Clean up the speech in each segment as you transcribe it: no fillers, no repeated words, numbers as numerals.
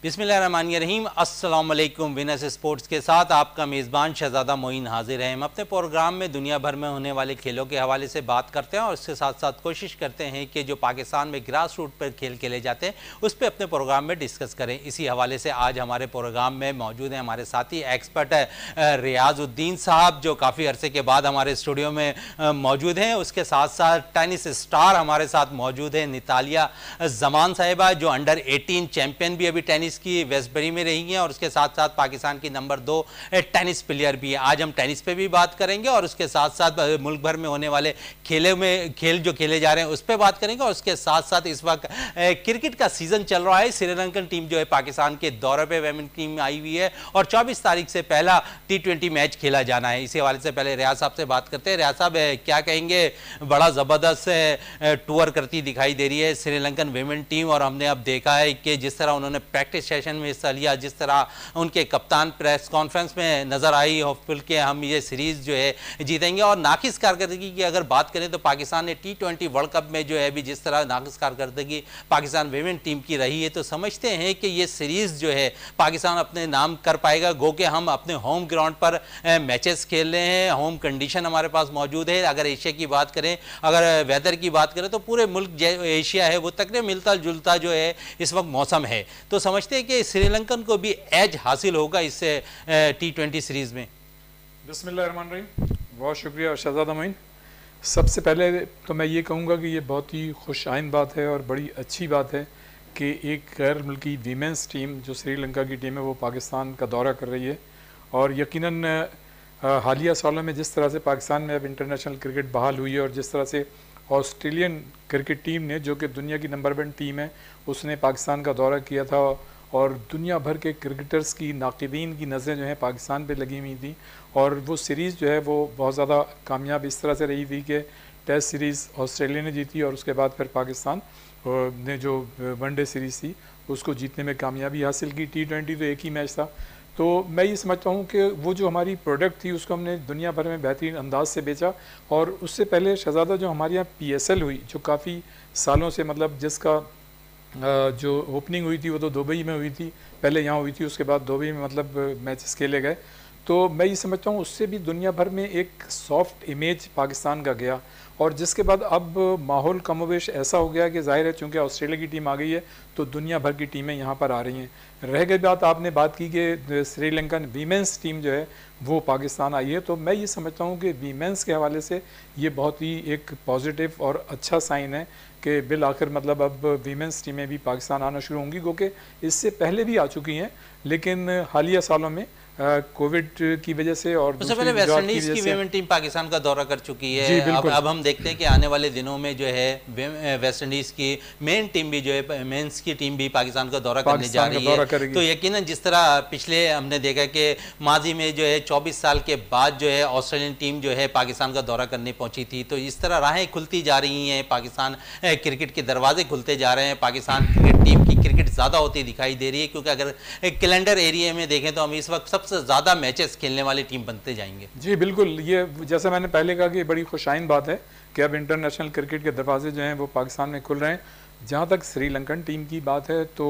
बिस्मिल्लाहिर्रहमानिर्रहीम। अस्सलाम वालेकुम। विनर्स स्पोर्ट्स के साथ आपका मेज़बान शहजादा मोइन हाजिर है। हम अपने प्रोग्राम में दुनिया भर में होने वाले खेलों के हवाले से बात करते हैं और इसके साथ साथ कोशिश करते हैं कि जो पाकिस्तान में ग्रास रूट पर खेल खेले जाते हैं उस पर अपने प्रोग्राम में डिस्कस करें। इसी हवाले से आज हमारे प्रोग्राम में मौजूद हैं हमारे साथी एक्सपर्ट है रियाजुद्दीन साहब, जो काफ़ी अरसे के बाद हमारे स्टूडियो में मौजूद हैं। उसके साथ साथ टेनिस स्टार हमारे साथ मौजूद है नितालिया जमान साहिबा, जो अंडर 18 चैंपियन भी अभी टेनिस की वेस्टबरी में रही हैं और उसके साथ साथ पाकिस्तान की नंबर 2 टेनिस प्लेयर भी है। आज हम टेनिस पे भी बात करेंगे और उसके साथ साथ मुल्क भर में होने वाले खेल जो खेले जा रहे हैं उस पर बात करेंगे। और उसके साथ साथ इस वक्त क्रिकेट का सीजन चल रहा है। श्रीलंकन टीम जो है पाकिस्तान के दौरे पे वेमेन टीम आई हुई है और 24 तारीख से पहला T20 मैच खेला जाना है। इसी हवाले से पहले रियाज साहब से बात करते हैं। रियाज साहब, क्या कहेंगे? बड़ा ज़बरदस्त टूर करती दिखाई दे रही है श्रीलंकन वेमेन टीम और हमने अब देखा है कि जिस तरह उन्होंने प्रैक्टिस सेशन में हिस्सा लिया, जिस तरह उनके कप्तान प्रेस कॉन्फ्रेंस में नजर आई, होपफुल के हम ये सीरीज जो है जीतेंगे। और नाकिस कारकर्दगी की अगर बात करें तो पाकिस्तान ने T20 वर्ल्ड कप में जो है भी जिस तरह नाकिस कारकर्दगी पाकिस्तान वेमेन टीम की रही है, तो समझते हैं कि ये सीरीज जो है पाकिस्तान अपने नाम कर पाएगा। गो के हम अपने होम ग्राउंड पर मैचेस खेल रहे हैं, होम कंडीशन हमारे पास मौजूद है। अगर एशिया की बात करें, अगर वेदर की बात करें तो पूरे मुल्क एशिया है वो तकरीबन मिलता जुलता जो है इस वक्त मौसम है, तो समझते हैं कि श्रीलंकन को भी एज हासिल होगा इससे T20 सीरीज में। बिस्मिल्लाहिर्रहमानिर्रहीम। बहुत शुक्रिया शहजादा मोइन। सबसे पहले तो मैं ये कहूँगा कि ये बहुत ही खुश आइंद बात है और बड़ी अच्छी बात है कि एक गैर मुल्की वीमेंस टीम जो श्रीलंका की टीम है वो पाकिस्तान का दौरा कर रही है। और यकीनन हालिया सालों में जिस तरह से पाकिस्तान में अब इंटरनेशनल क्रिकेट बहाल हुई है और जिस तरह से ऑस्ट्रेलियन क्रिकेट टीम ने, जो कि दुनिया की नंबर 1 टीम है, उसने पाकिस्तान का दौरा किया था और दुनिया भर के क्रिकेटर्स की नाक़िदीन की नज़रें जो हैं पाकिस्तान पे लगी हुई थी। और वो सीरीज़ जो है वो बहुत ज़्यादा कामयाब इस तरह से रही थी कि टेस्ट सीरीज़ ऑस्ट्रेलिया ने जीती और उसके बाद फिर पाकिस्तान ने जो वनडे सीरीज़ थी उसको जीतने में कामयाबी हासिल की। T20 तो एक ही मैच था। तो मैं ये समझता हूँ कि वो जो हमारी प्रोडक्ट थी उसको हमने दुनिया भर में बेहतरीन अंदाज से बेचा। और उससे पहले शहजादा जो हमारे यहाँ PSL हुई, जो काफ़ी सालों से मतलब जिसका जो ओपनिंग हुई थी वो तो दुबई में हुई थी, पहले यहाँ हुई थी, उसके बाद दुबई में मतलब मैचेस खेले गए। तो मैं ये समझता हूँ उससे भी दुनिया भर में एक सॉफ्ट इमेज पाकिस्तान का गया। और जिसके बाद अब माहौल कमोवेश ऐसा हो गया कि जाहिर है चूँकि ऑस्ट्रेलिया की टीम आ गई है तो दुनिया भर की टीमें यहाँ पर आ रही हैं। रह गई बात, आपने बात की कि श्रीलंकन वीमेंस टीम जो है वो पाकिस्तान आई है, तो मैं ये समझता हूँ कि वीमेंस के हवाले से ये बहुत ही एक पॉजिटिव और अच्छा साइन है कि बिल आखिर मतलब अब वीमेंस टीमें भी पाकिस्तान आना शुरू होंगी, क्योंकि इससे पहले भी आ चुकी हैं लेकिन हालिया सालों में कोविड की वजह से और उससे पहले वेस्ट इंडीज की वेमेन टीम पाकिस्तान का दौरा कर चुकी है। अब हम देखते हैं कि आने वाले दिनों में जो है वेस्ट इंडीज की मेन टीम भी जो है मेंस की टीम भी पाकिस्तान का दौरा करने जा रही है। तो यकीनन जिस तरह पिछले हमने देखा कि माजी में जो है 24 साल के बाद जो है ऑस्ट्रेलियन टीम जो है पाकिस्तान का दौरा करने पहुंची थी, तो इस तरह राहें खुलती जा रही हैं, पाकिस्तान क्रिकेट के दरवाजे खुलते जा रहे हैं। पाकिस्तान क्रिकेट टीम की क्रिकेट ज़्यादा होती दिखाई दे रही है, क्योंकि अगर कैलेंडर एरिया में देखें तो हम इस वक्त सबसे ज़्यादा मैचेस खेलने वाली टीम बनते जाएंगे। जी बिल्कुल, ये जैसा मैंने पहले कहा कि बड़ी खुशाइन बात है कि अब इंटरनेशनल क्रिकेट के दरवाजे जो हैं वो पाकिस्तान में खुल रहे हैं। जहाँ तक श्रीलंकन टीम की बात है तो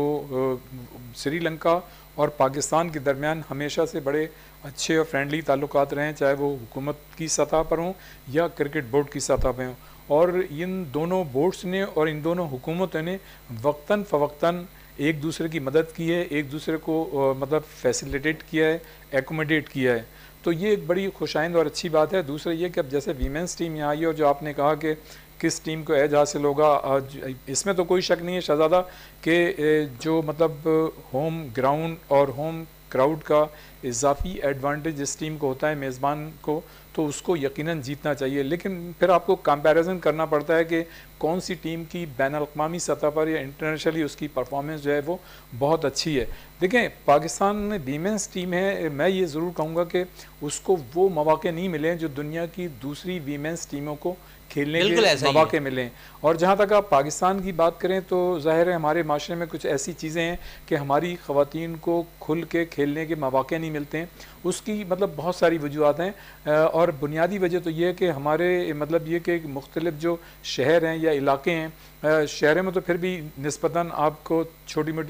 श्रीलंका और पाकिस्तान के दरमियान हमेशा से बड़े अच्छे और फ्रेंडली ताल्लुकात रहे हैं, चाहे वो हुकूमत की सतह पर हों या क्रिकेट बोर्ड की सतह पर हों। और इन दोनों बोर्ड्स ने और इन दोनों हुकूमतों ने वक्तन फ़वक्तन एक दूसरे की मदद की है, एक दूसरे को मतलब फैसिलिटेट किया है, एकोमोडेट किया है। तो ये एक बड़ी खुशाइंद और अच्छी बात है। दूसरा ये कि अब जैसे वीमेंस टीम यहाँ आई और जो आपने कहा कि किस टीम को एज हासिल होगा, इसमें तो कोई शक नहीं है शहजादा कि जो मतलब होम ग्राउंड और होम क्राउड का इजाफी एडवांटेज जिस टीम को होता है मेज़बान को, तो उसको यकीनन जीतना चाहिए। लेकिन फिर आपको कंपैरिजन करना पड़ता है कि कौन सी टीम की बैनुल-अक़वामी सतह पर या इंटरनेशनली उसकी परफॉर्मेंस जो है वो बहुत अच्छी है। देखें, पाकिस्तान में वीमेंस टीम है, मैं ये ज़रूर कहूँगा कि उसको वो मौक़े नहीं मिले हैं जो दुनिया की दूसरी वीमेंस टीमों को खेलने के मौके मिलें। और जहाँ तक आप पाकिस्तान की बात करें तो ज़ाहिर है हमारे माशरे में कुछ ऐसी चीज़ें हैं कि हमारी ख़वातीन को खुल के खेलने के मौके नहीं मिलते हैं। उसकी मतलब बहुत सारी वजूहत हैं और बुनियादी वजह तो ये है कि हमारे मतलब ये कि मुख्तलिफ जो शहर हैं या इलाके हैं, शहरों में तो फिर भी निस्बतन आपको छोटी मोटी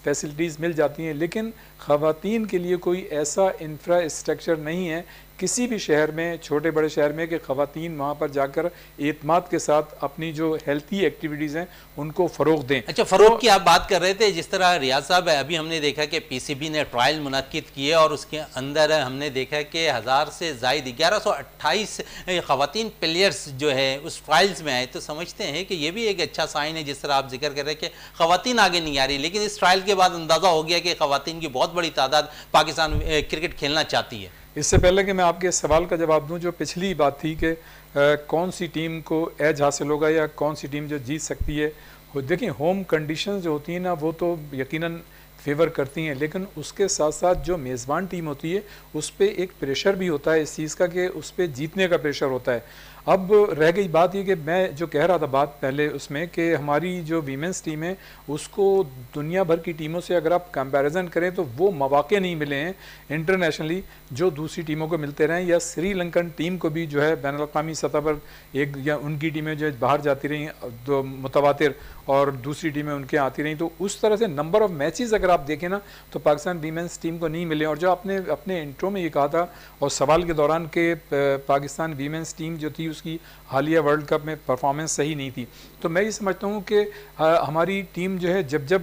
फैसिलिटीज़ मिल जाती हैं, लेकिन ख़वातीन के लिए कोई ऐसा इंफ्रास्ट्रक्चर नहीं है किसी भी शहर में, छोटे बड़े शहर में, कि ख़वातीन वहाँ पर जाकर एतमाद के साथ अपनी जो हेल्थी एक्टिविटीज़ हैं उनको फ़रोग़ दें। अच्छा, फ़रोग़ की आप बात कर रहे थे, जिस तरह रियाज साहब अभी हमने देखा कि पीसीबी ने ट्रायल मुनक्किद किए और उसके अंदर हमने देखा कि 1000 से ज़ायद 1128 ख़वातीन प्लेयर्स जो है उस ट्रायल्स में आए। तो समझते हैं कि ये भी एक अच्छा साइन है, जिस तरह आप जिक्र कर रहे हैं कि ख़वातीन आगे नहीं आ रही, लेकिन इस ट्रायल के बाद अंदाज़ा हो गया कि ख़वातीन की बहुत बड़ी तादाद पाकिस्तान क्रिकेट खेलना चाहती है। इससे पहले कि मैं आपके सवाल का जवाब दूं, जो पिछली बात थी कि कौन सी टीम को एज हासिल होगा या कौन सी टीम जो जीत सकती है, देखिए होम कंडीशंस जो होती हैं ना वो तो यकीनन फेवर करती हैं, लेकिन उसके साथ साथ जो मेज़बान टीम होती है उस पर एक प्रेशर भी होता है इस चीज़ का कि उस पर जीतने का प्रेशर होता है। अब रह गई बात ये कि मैं जो कह रहा था बात पहले उसमें कि हमारी जो वीमेंस टीम है उसको दुनिया भर की टीमों से अगर आप कंपैरिजन करें तो वो मौके नहीं मिले हैं इंटरनेशनली जो दूसरी टीमों को मिलते रहें, या श्रीलंकन टीम को भी जो है बैनुल-अक़वामी सतह पर एक या उनकी टीमें जो बाहर जाती रहीं तो मुतवातिर और दूसरी टीमें उनके आती रहीं, तो उस तरह से नंबर ऑफ़ मैचेस अगर आप देखें ना तो पाकिस्तान वीमेंस टीम को नहीं मिले। और जो आपने अपने इंट्रो में ये कहा था और सवाल के दौरान के पाकिस्तान वीमेंस टीम जो थी उसकी हालिया वर्ल्ड कप में परफॉर्मेंस सही नहीं थी, तो मैं ये समझता हूँ कि हमारी टीम जो है जब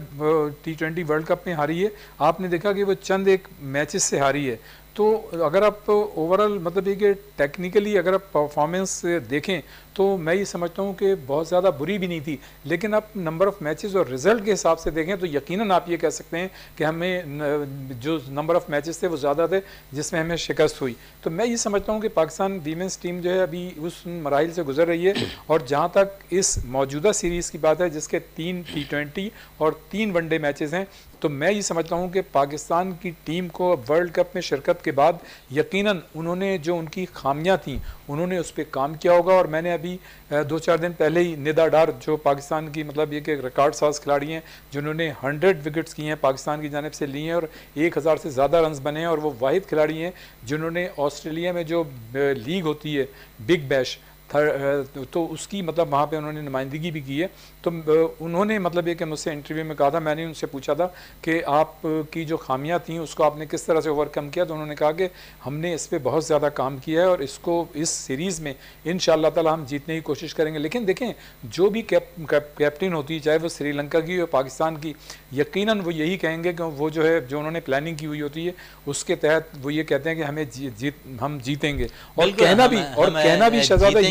T20 वर्ल्ड कप में हारी है, आपने देखा कि वो चंद एक मैचेस से हारी है। तो अगर आप ओवरऑल मतलब ये कि टेक्निकली अगर आप परफॉर्मेंस देखें तो मैं ये समझता हूँ कि बहुत ज़्यादा बुरी भी नहीं थी, लेकिन आप नंबर ऑफ़ मैचेस और रिज़ल्ट के हिसाब से देखें तो यकीनन आप ये कह सकते हैं कि हमें जो नंबर ऑफ़ मैचेस थे वो ज़्यादा थे जिसमें हमें शिकस्त हुई। तो मैं ये समझता हूँ कि पाकिस्तान वीमेंस टीम जो है अभी उस मराइल से गुजर रही है, और जहाँ तक इस मौजूदा सीरीज़ की बात है जिसके 3 T20 और 3 वनडे मैचेस हैं, तो मैं ये समझता हूँ कि पाकिस्तान की टीम को वर्ल्ड कप में शिरकत के बाद यकीनन उन्होंने जो उनकी खामियां थीं उन्होंने उस पर काम किया होगा। और मैंने अभी 2-4 दिन पहले ही निदा डार जो पाकिस्तान की मतलब ये कि रिकॉर्ड साज खिलाड़ी हैं जिन्होंने 100 विकेट्स की हैं पाकिस्तान की जानिब से ली हैं और 1000 से ज़्यादा रन्स बने हैं, और वो वाहिद खिलाड़ी हैं जिन्होंने ऑस्ट्रेलिया में जो लीग होती है बिग बैश तो उसकी मतलब वहाँ पे उन्होंने नुमाइंदगी भी की है। तो उन्होंने मतलब ये कि मुझसे इंटरव्यू में कहा था, मैंने उनसे पूछा था कि आप की जो खामियां थी उसको आपने किस तरह से ओवरकम किया, तो उन्होंने कहा कि हमने इस पर बहुत ज़्यादा काम किया है और इसको इस सीरीज़ में इंशाअल्लाह ताला हम जीतने की कोशिश करेंगे। लेकिन देखें जो भी कैप्टन होती है चाहे वो श्रीलंका की और पाकिस्तान की, यकीनन वो यही कहेंगे कि वो जो है जो उन्होंने प्लानिंग की हुई होती है उसके तहत वो ये कहते हैं कि हमें हम जीतेंगे। और कहना भी शहजादा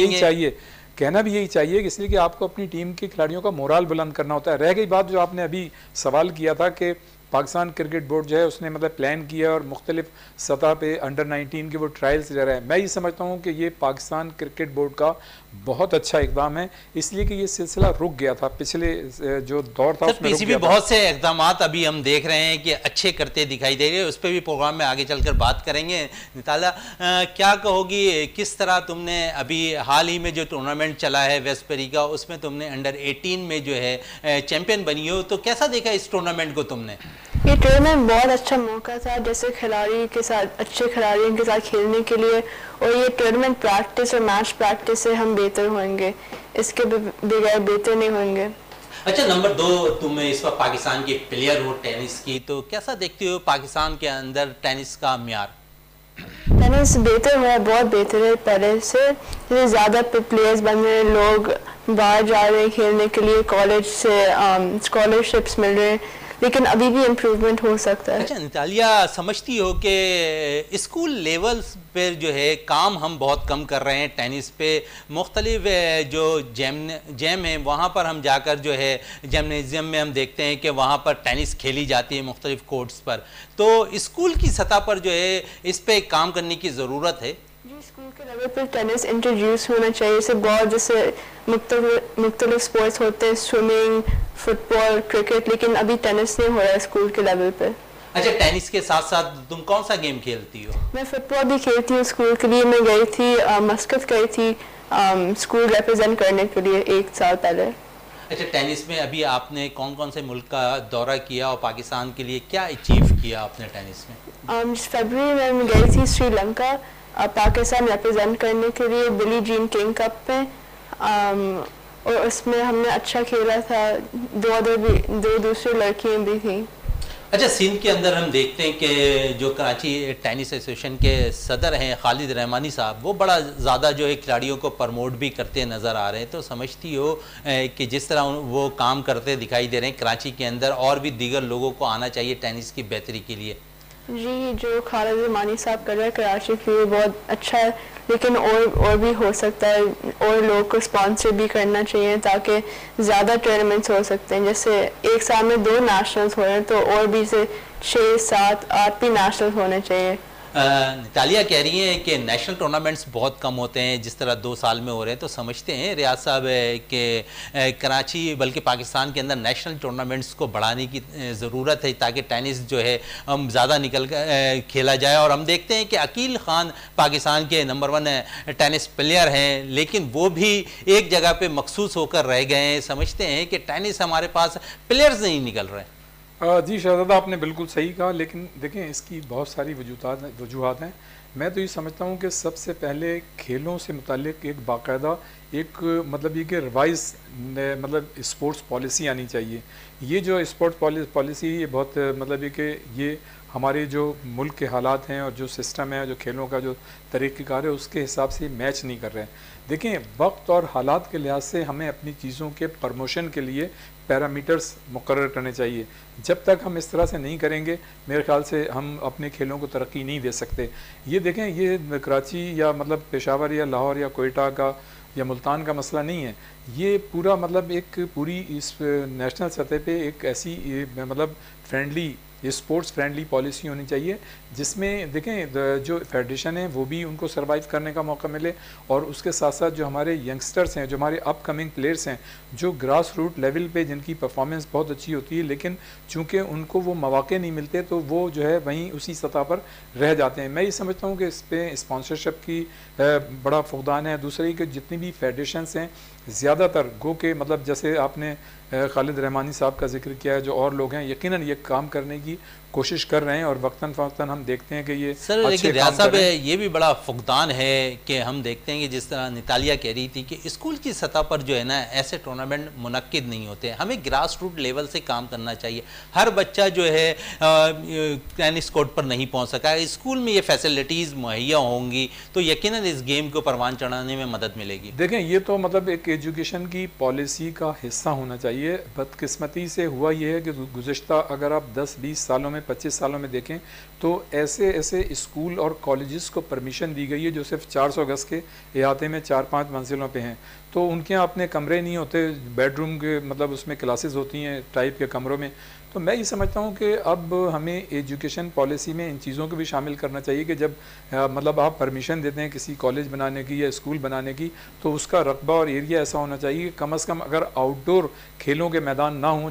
कहना भी यही चाहिए कि इसलिए कि आपको अपनी टीम के खिलाड़ियों का मोराल बुलंद करना होता है। रह गई बात जो आपने अभी सवाल किया था कि पाकिस्तान क्रिकेट बोर्ड जो है उसने मतलब प्लान किया और मुख्तलिफ सतह पे अंडर 19 के वो ट्रायल्स ले रहा है, मैं ये समझता हूँ कि ये पाकिस्तान क्रिकेट बोर्ड का बहुत अच्छा इकदाम है, इसलिए कि ये सिलसिला रुक गया था पिछले जो दौर था उसमें पीसीबी बहुत से इकदाम अभी हम देख रहे हैं कि अच्छे करते दिखाई दे रहे हैं, उस पर भी प्रोग्राम में आगे चलकर बात करेंगे। निताला क्या कहोगी, किस तरह तुमने अभी हाल ही में जो टूर्नामेंट चला है वेस्टबरी का उसमें तुमने अंडर 18 में जो है चैंपियन बनी हो, तो कैसा देखा इस टूर्नामेंट को तुमने? ये टूर्नामेंट बहुत अच्छा मौका था जैसे खिलाड़ी के साथ अच्छे खिलाड़ियों के साथ खेलने के लिए, और ये टूर्नामेंट प्रैक्टिस और मैच प्रैक्टिस से हम बेहतर होंगे, इसके बगैर बेहतर नहीं होंगे। अच्छा, नंबर 2 तुम इस वक्त पाकिस्तान के प्लेयर हो टेनिस की, तो कैसा देखते हो पाकिस्तान के अंदर टेनिस का म्यार? टेनिस बेहतर हुआ है, बहुत बेहतर है पहले से, ज़्यादा प्लेयर्स बन रहे हैं, लोग बाहर जा रहे हैं खेलने के लिए, कॉलेज से स्कॉलरशिप्स मिल रहे हैं, लेकिन अभी भी इम्प्रूवमेंट हो सकता है। अच्छा नितालिया, समझती हो कि स्कूल लेवल्स पर जो है काम हम बहुत कम कर रहे हैं टेनिस पे, मुख्तलिफ जो जैम है वहाँ पर हम जाकर जो है जिम्नेजियम में हम देखते हैं कि वहाँ पर टेनिस खेली जाती है मुख्तलिफ कोर्ट्स पर, तो स्कूल की सतह पर जो है इस पर काम करने की ज़रूरत है। जी, स्कूल के लेवल पर टेनिस इंट्रोड्यूस होना चाहिए, इसे बहुत जैसे मुख्तलिफ स्पोर्ट्स होते हैं, स्विमिंग, फुटबॉल, क्रिकेट, लेकिन अभी टेनिस नहीं हो रहा है स्कूल के लेवल पे। अच्छा, टेनिस के साथ साथ तुम कौन सा गेम खेलती हो? मैं फुटबॉल भी खेलती हूँ, स्कूल के लिए मैं गई थी, मस्कत गई थी स्कूल रिप्रेजेंट करने के लिए 1 साल पहले। अच्छा, टेनिस में अभी आपने कौन कौन से मुल्क का दौरा किया और पाकिस्तान के लिए क्या अचीव किया आपने टेनिस में? फरवरी में मैं गई थी श्रीलंका पाकिस्तान रिप्रेजेंट करने के लिए बिली जीन किंग कप में, और उसमें हमने अच्छा खेला था, 2 दूसरी लड़कियां भी थी। अच्छा, सिंध के अंदर हम देखते हैं कि जो कराची टेनिस एसोसिएशन के सदर हैं खालिद रहमानी साहब, वो बड़ा ज़्यादा जो है खिलाड़ियों को प्रमोट भी करते नज़र आ रहे हैं। तो समझती हो कि जिस तरह वो काम करते दिखाई दे रहे हैं कराची के अंदर, और भी दीगर लोगों को आना चाहिए टेनिस की बेहतरी के लिए? जी, जो खालिद रहमानी साहब कर रहे हैं कराची के लिए बहुत अच्छा है, लेकिन और भी हो सकता है, और लोग को स्पॉन्सर भी करना चाहिए ताकि ज़्यादा टूर्नामेंट्स हो सकते हैं। जैसे एक साल में 2 नेशनल्स हो रहे हैं, तो और भी से 6, 7, 8 भी नेशनल्स होने चाहिए। नितालिया कह रही हैं कि नेशनल टूर्नामेंट्स बहुत कम होते हैं जिस तरह 2 साल में हो रहे हैं, तो समझते हैं रियाज साहब कि कराची बल्कि पाकिस्तान के अंदर नेशनल टूर्नामेंट्स को बढ़ाने की ज़रूरत है ताकि टेनिस जो है हम ज़्यादा निकल कर खेला जाए। और हम देखते हैं कि अकील ख़ान पाकिस्तान के नंबर 1 टेनिस प्लेयर हैं, लेकिन वो भी एक जगह पर मखसूस होकर रह गए हैं। समझते हैं कि टेनिस हमारे पास प्लेयर्स नहीं निकल रहे हैं। जी शहजादा, आपने बिल्कुल सही कहा, लेकिन देखें इसकी बहुत सारी वजूहात हैं। मैं तो ये समझता हूँ कि सबसे पहले खेलों से मुतालिक एक बाकायदा एक मतलब ये कि रिवाइज मतलब स्पोर्ट्स पॉलिसी आनी चाहिए। ये जो स्पोर्ट्स पॉलिसी ये बहुत मतलब ये कि ये हमारे जो मुल्क के हालात हैं और जो सिस्टम है, जो खेलों का जो तरीक़ेकार है, उसके हिसाब से मैच नहीं कर रहे हैं। देखें, वक्त और हालात के लिहाज से हमें अपनी चीज़ों के प्रमोशन के लिए पैरामीटर्स मुकर्रर करने चाहिए। जब तक हम इस तरह से नहीं करेंगे, मेरे ख्याल से हम अपने खेलों को तरक्की नहीं दे सकते। ये देखें, ये कराची या मतलब पेशावर या लाहौर या कोयटा का या मुल्तान का मसला नहीं है। ये पूरा मतलब एक पूरी इस नेशनल सतह पे एक ऐसी मतलब फ्रेंडली स्पोर्ट्स फ्रेंडली पॉलिसी होनी चाहिए जिसमें देखें जो फेडरेशन है वो भी उनको सर्वाइव करने का मौका मिले, और उसके साथ साथ जो हमारे यंगस्टर्स हैं, जो हमारे अपकमिंग प्लेयर्स हैं, जो ग्रास रूट लेवल पे जिनकी परफॉर्मेंस बहुत अच्छी होती है लेकिन चूँकि उनको वो मौके नहीं मिलते तो वो जो है वहीं उसी सतह पर रह जाते हैं। मैं ये समझता हूँ कि इस पर स्पॉन्सरशिप की बड़ा फुकदान है। दूसरी कि जितनी भी फेडरेशंस हैं ज़्यादातर गो के मतलब जैसे आपने खालिद रहमानी साहब का जिक्र किया है, जो और लोग हैं यकीनन ये काम करने की कोशिश कर रहे हैं और वक्तन फ़वक्तन हम देखते हैं कि ये सर लेकिन रियाज साहब ये भी बड़ा फुकदान है कि हम देखते हैं कि जिस तरह नितालिया कह रही थी कि स्कूल की सतह पर जो है ना ऐसे टूर्नामेंट मुनक्किद नहीं होते। हमें ग्रास रूट लेवल से काम करना चाहिए। हर बच्चा जो है टेनिस कोर्ट पर नहीं पहुंच सका, स्कूल में ये फैसिलिटीज़ मुहैया होंगी तो यकीनन इस गेम को परवान चढ़ाने में मदद मिलेगी। देखें, ये तो मतलब एक एजुकेशन की पॉलिसी का हिस्सा होना चाहिए। बदकिस्मती से हुआ ये है कि गुज़िश्ता अगर आप 10-20 सालों में 25 सालों में देखें तो ऐसे ऐसे स्कूल और कॉलेजेस को परमिशन दी गई है जो सिर्फ 400 गज के इहाते में 4-5 मंजिलों पे हैं। तो उनके यहाँ अपने कमरे नहीं होते, बेडरूम के मतलब उसमें क्लासेस होती हैं टाइप के कमरों में। तो मैं ये समझता हूँ कि अब हमें एजुकेशन पॉलिसी में इन चीज़ों को भी शामिल करना चाहिए कि जब मतलब आप परमिशन देते हैं किसी कॉलेज बनाने की या स्कूल बनाने की तो उसका रकबा और एरिया ऐसा होना चाहिए कि कम से कम अगर आउटडोर खेलों के मैदान ना हों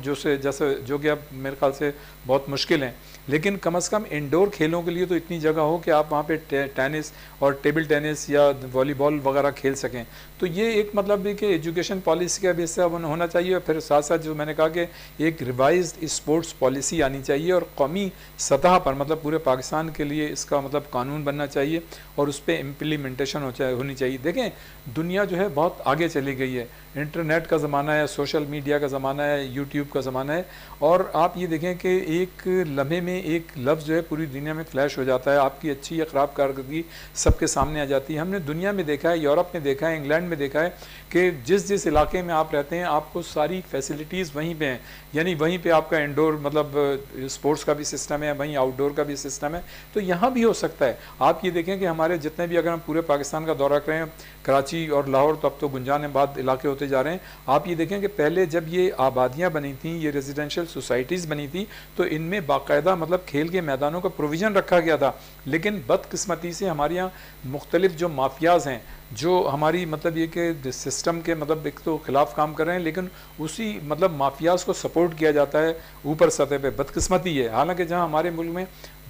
जो कि अब मेरे ख्याल से बहुत मुश्किल हैं, लेकिन कम से कम इंडोर खेलों के लिए तो इतनी जगह हो कि आप वहाँ पे टेनिस और टेबल टेनिस या वॉलीबॉल वगैरह खेल सकें। तो ये एक मतलब है कि एजुकेशन पॉलिसी का भी हिस्सा होना चाहिए। और फिर साथ साथ जो मैंने कहा कि एक रिवाइज्ड स्पोर्ट्स पॉलिसी आनी चाहिए और कौमी सतह पर मतलब पूरे पाकिस्तान के लिए इसका मतलब कानून बनना चाहिए और उस पर इम्प्लीमेंटेशन होनी चाहिए। देखें, दुनिया जो है बहुत आगे चली गई है, इंटरनेट का ज़माना है, सोशल मीडिया का ज़माना है, यूट्यूब का ज़माना है, और आप ये देखें कि एक लम्हे में एक लफ्ज़ जो है पूरी दुनिया में फ्लैश हो जाता है, आपकी अच्छी या ख़राब कारकर्दगी सबके सामने आ जाती है। हमने दुनिया में देखा है, यूरोप में देखा है, इंग्लैंड में देखा है कि जिस इलाके में आप रहते हैं आपको सारी फैसिलिटीज़ वहीं पे हैं, यानी वहीं पे आपका इंडोर मतलब स्पोर्ट्स का भी सिस्टम है, वहीं आउटडोर का भी सिस्टम है। तो यहाँ भी हो सकता है। आप ये देखें कि हमारे जितने भी अगर हम पूरे पाकिस्तान का दौरा करें, कराची और लाहौर तो अब तो गुंजानाबाद इलाके होते जा रहे हैं, आप ये देखें कि पहले जब ये आबादियाँ बनी थी, ये रेजिडेंशियल सोसाइटीज़ बनी थी तो इनमें बाकायदा मतलब खेल के मैदानों का प्रोविज़न रखा गया था। लेकिन बदकिस्मती से हमारे यहाँ मुख्तलिफ जो माफियाज़ हैं जो हमारी मतलब ये कि सिस्टम के मतलब एक तो ख़िलाफ़ काम कर रहे हैं लेकिन उसी मतलब माफियाज़ को सपोर्ट किया जाता है ऊपर सतह पे। बदकिस्मती है। हालांकि जहां हमारे मुल्क में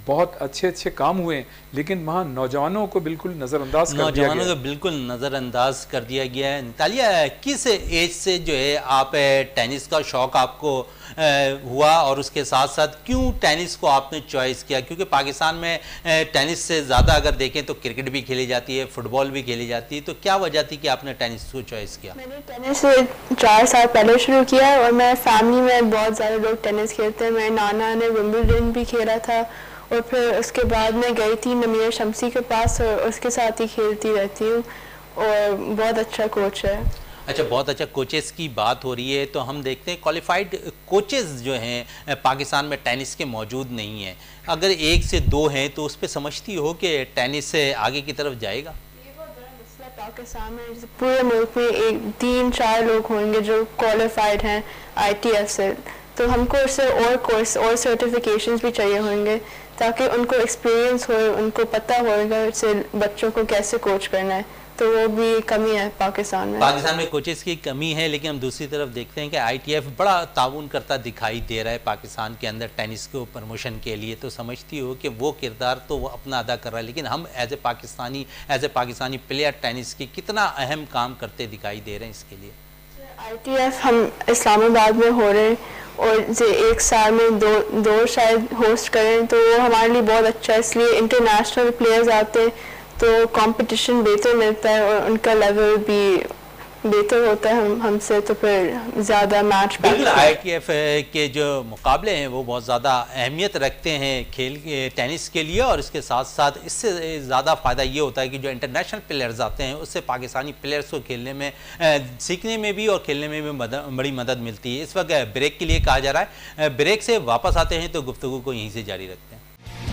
बहुत अच्छे अच्छे काम हुए, लेकिन वहाँ नौजवानों को बिल्कुल नज़रअंदाज कर दिया गया। नौजवानों को बिल्कुल नज़रअंदाज कर दिया गया है। तालिया, किस एज से जो है आप टेनिस का शौक़ आपको हुआ और उसके साथ साथ क्यों टेनिस को आपने चॉइस किया? क्योंकि पाकिस्तान में टेनिस से ज़्यादा अगर देखें तो क्रिकेट भी खेली जाती है, फुटबॉल भी खेली जाती है, तो क्या वजह थी कि आपने टेनिस को चॉइस किया? मैंने टेनिस 4 साल पहले शुरू किया और मैं फैमिली में बहुत ज़्यादा लोग टेनिस खेलते हैं। मेरे नाना ने विंबलडन भी खेला था और फिर उसके बाद मैं गई थी नमीर शमसी के पास और उसके साथ ही खेलती रहती हूँ और बहुत अच्छा कोच है। अच्छा, बहुत अच्छा। कोचेस की बात हो रही है तो हम देखते हैं क्वालिफाइड कोचेस जो हैं पाकिस्तान में टेनिस के मौजूद नहीं हैं। अगर 1 से 2 हैं तो उस पर समझती हो कि टेनिस से आगे की तरफ जाएगा? ये बहुत बड़ा मसला है पाकिस्तान में। पूरे मुल्क में 3-4 लोग होंगे जो क्वालिफाइड हैं ITF से, तो हमको उससे और कोर्स और सर्टिफिकेशंस भी चाहिए होंगे ताकि उनको एक्सपीरियंस हो, उनको पता होगा इससे बच्चों को कैसे कोच करना है। तो वो भी कमी है पाकिस्तान में। पाकिस्तान में कोचेस की कमी है, लेकिन हम दूसरी तरफ देखते हैं कि ITF बड़ा ताउन करता दिखाई दे रहा है पाकिस्तान के अंदर टेनिस को प्रमोशन के लिए। तो समझती हो कि वो किरदार तो वो अपना अदा कर रहा है, लेकिन हम as a Pakistani player tennis की कितना अहम काम करते दिखाई दे रहे हैं इसके लिए? ITF हम इस्लामाबाद में हो रहे हैं और 1 साल में दो शायद होस्ट करें, तो वो हमारे लिए बहुत अच्छा है। इसलिए इंटरनेशनल प्लेयर्स आते हैं तो कंपटीशन बेहतर मिलता है और उनका लेवल भी बेहतर होता है हमसे, तो फिर ज़्यादा मैच। बिल्कुल, ITF के जो मुकाबले हैं वो बहुत ज़्यादा अहमियत रखते हैं खेल टेनिस के लिए, और इसके साथ साथ इससे ज़्यादा फ़ायदा ये होता है कि जो इंटरनेशनल प्लेयर्स आते हैं उससे पाकिस्तानी प्लेयर्स को खेलने में, सीखने में भी और खेलने में भी बड़ी मदद मिलती है। इस वक्त ब्रेक के लिए कहा जा रहा है। ब्रेक से वापस आते हैं तो गुफ्तगू को यहीं से जारी रखते हैं।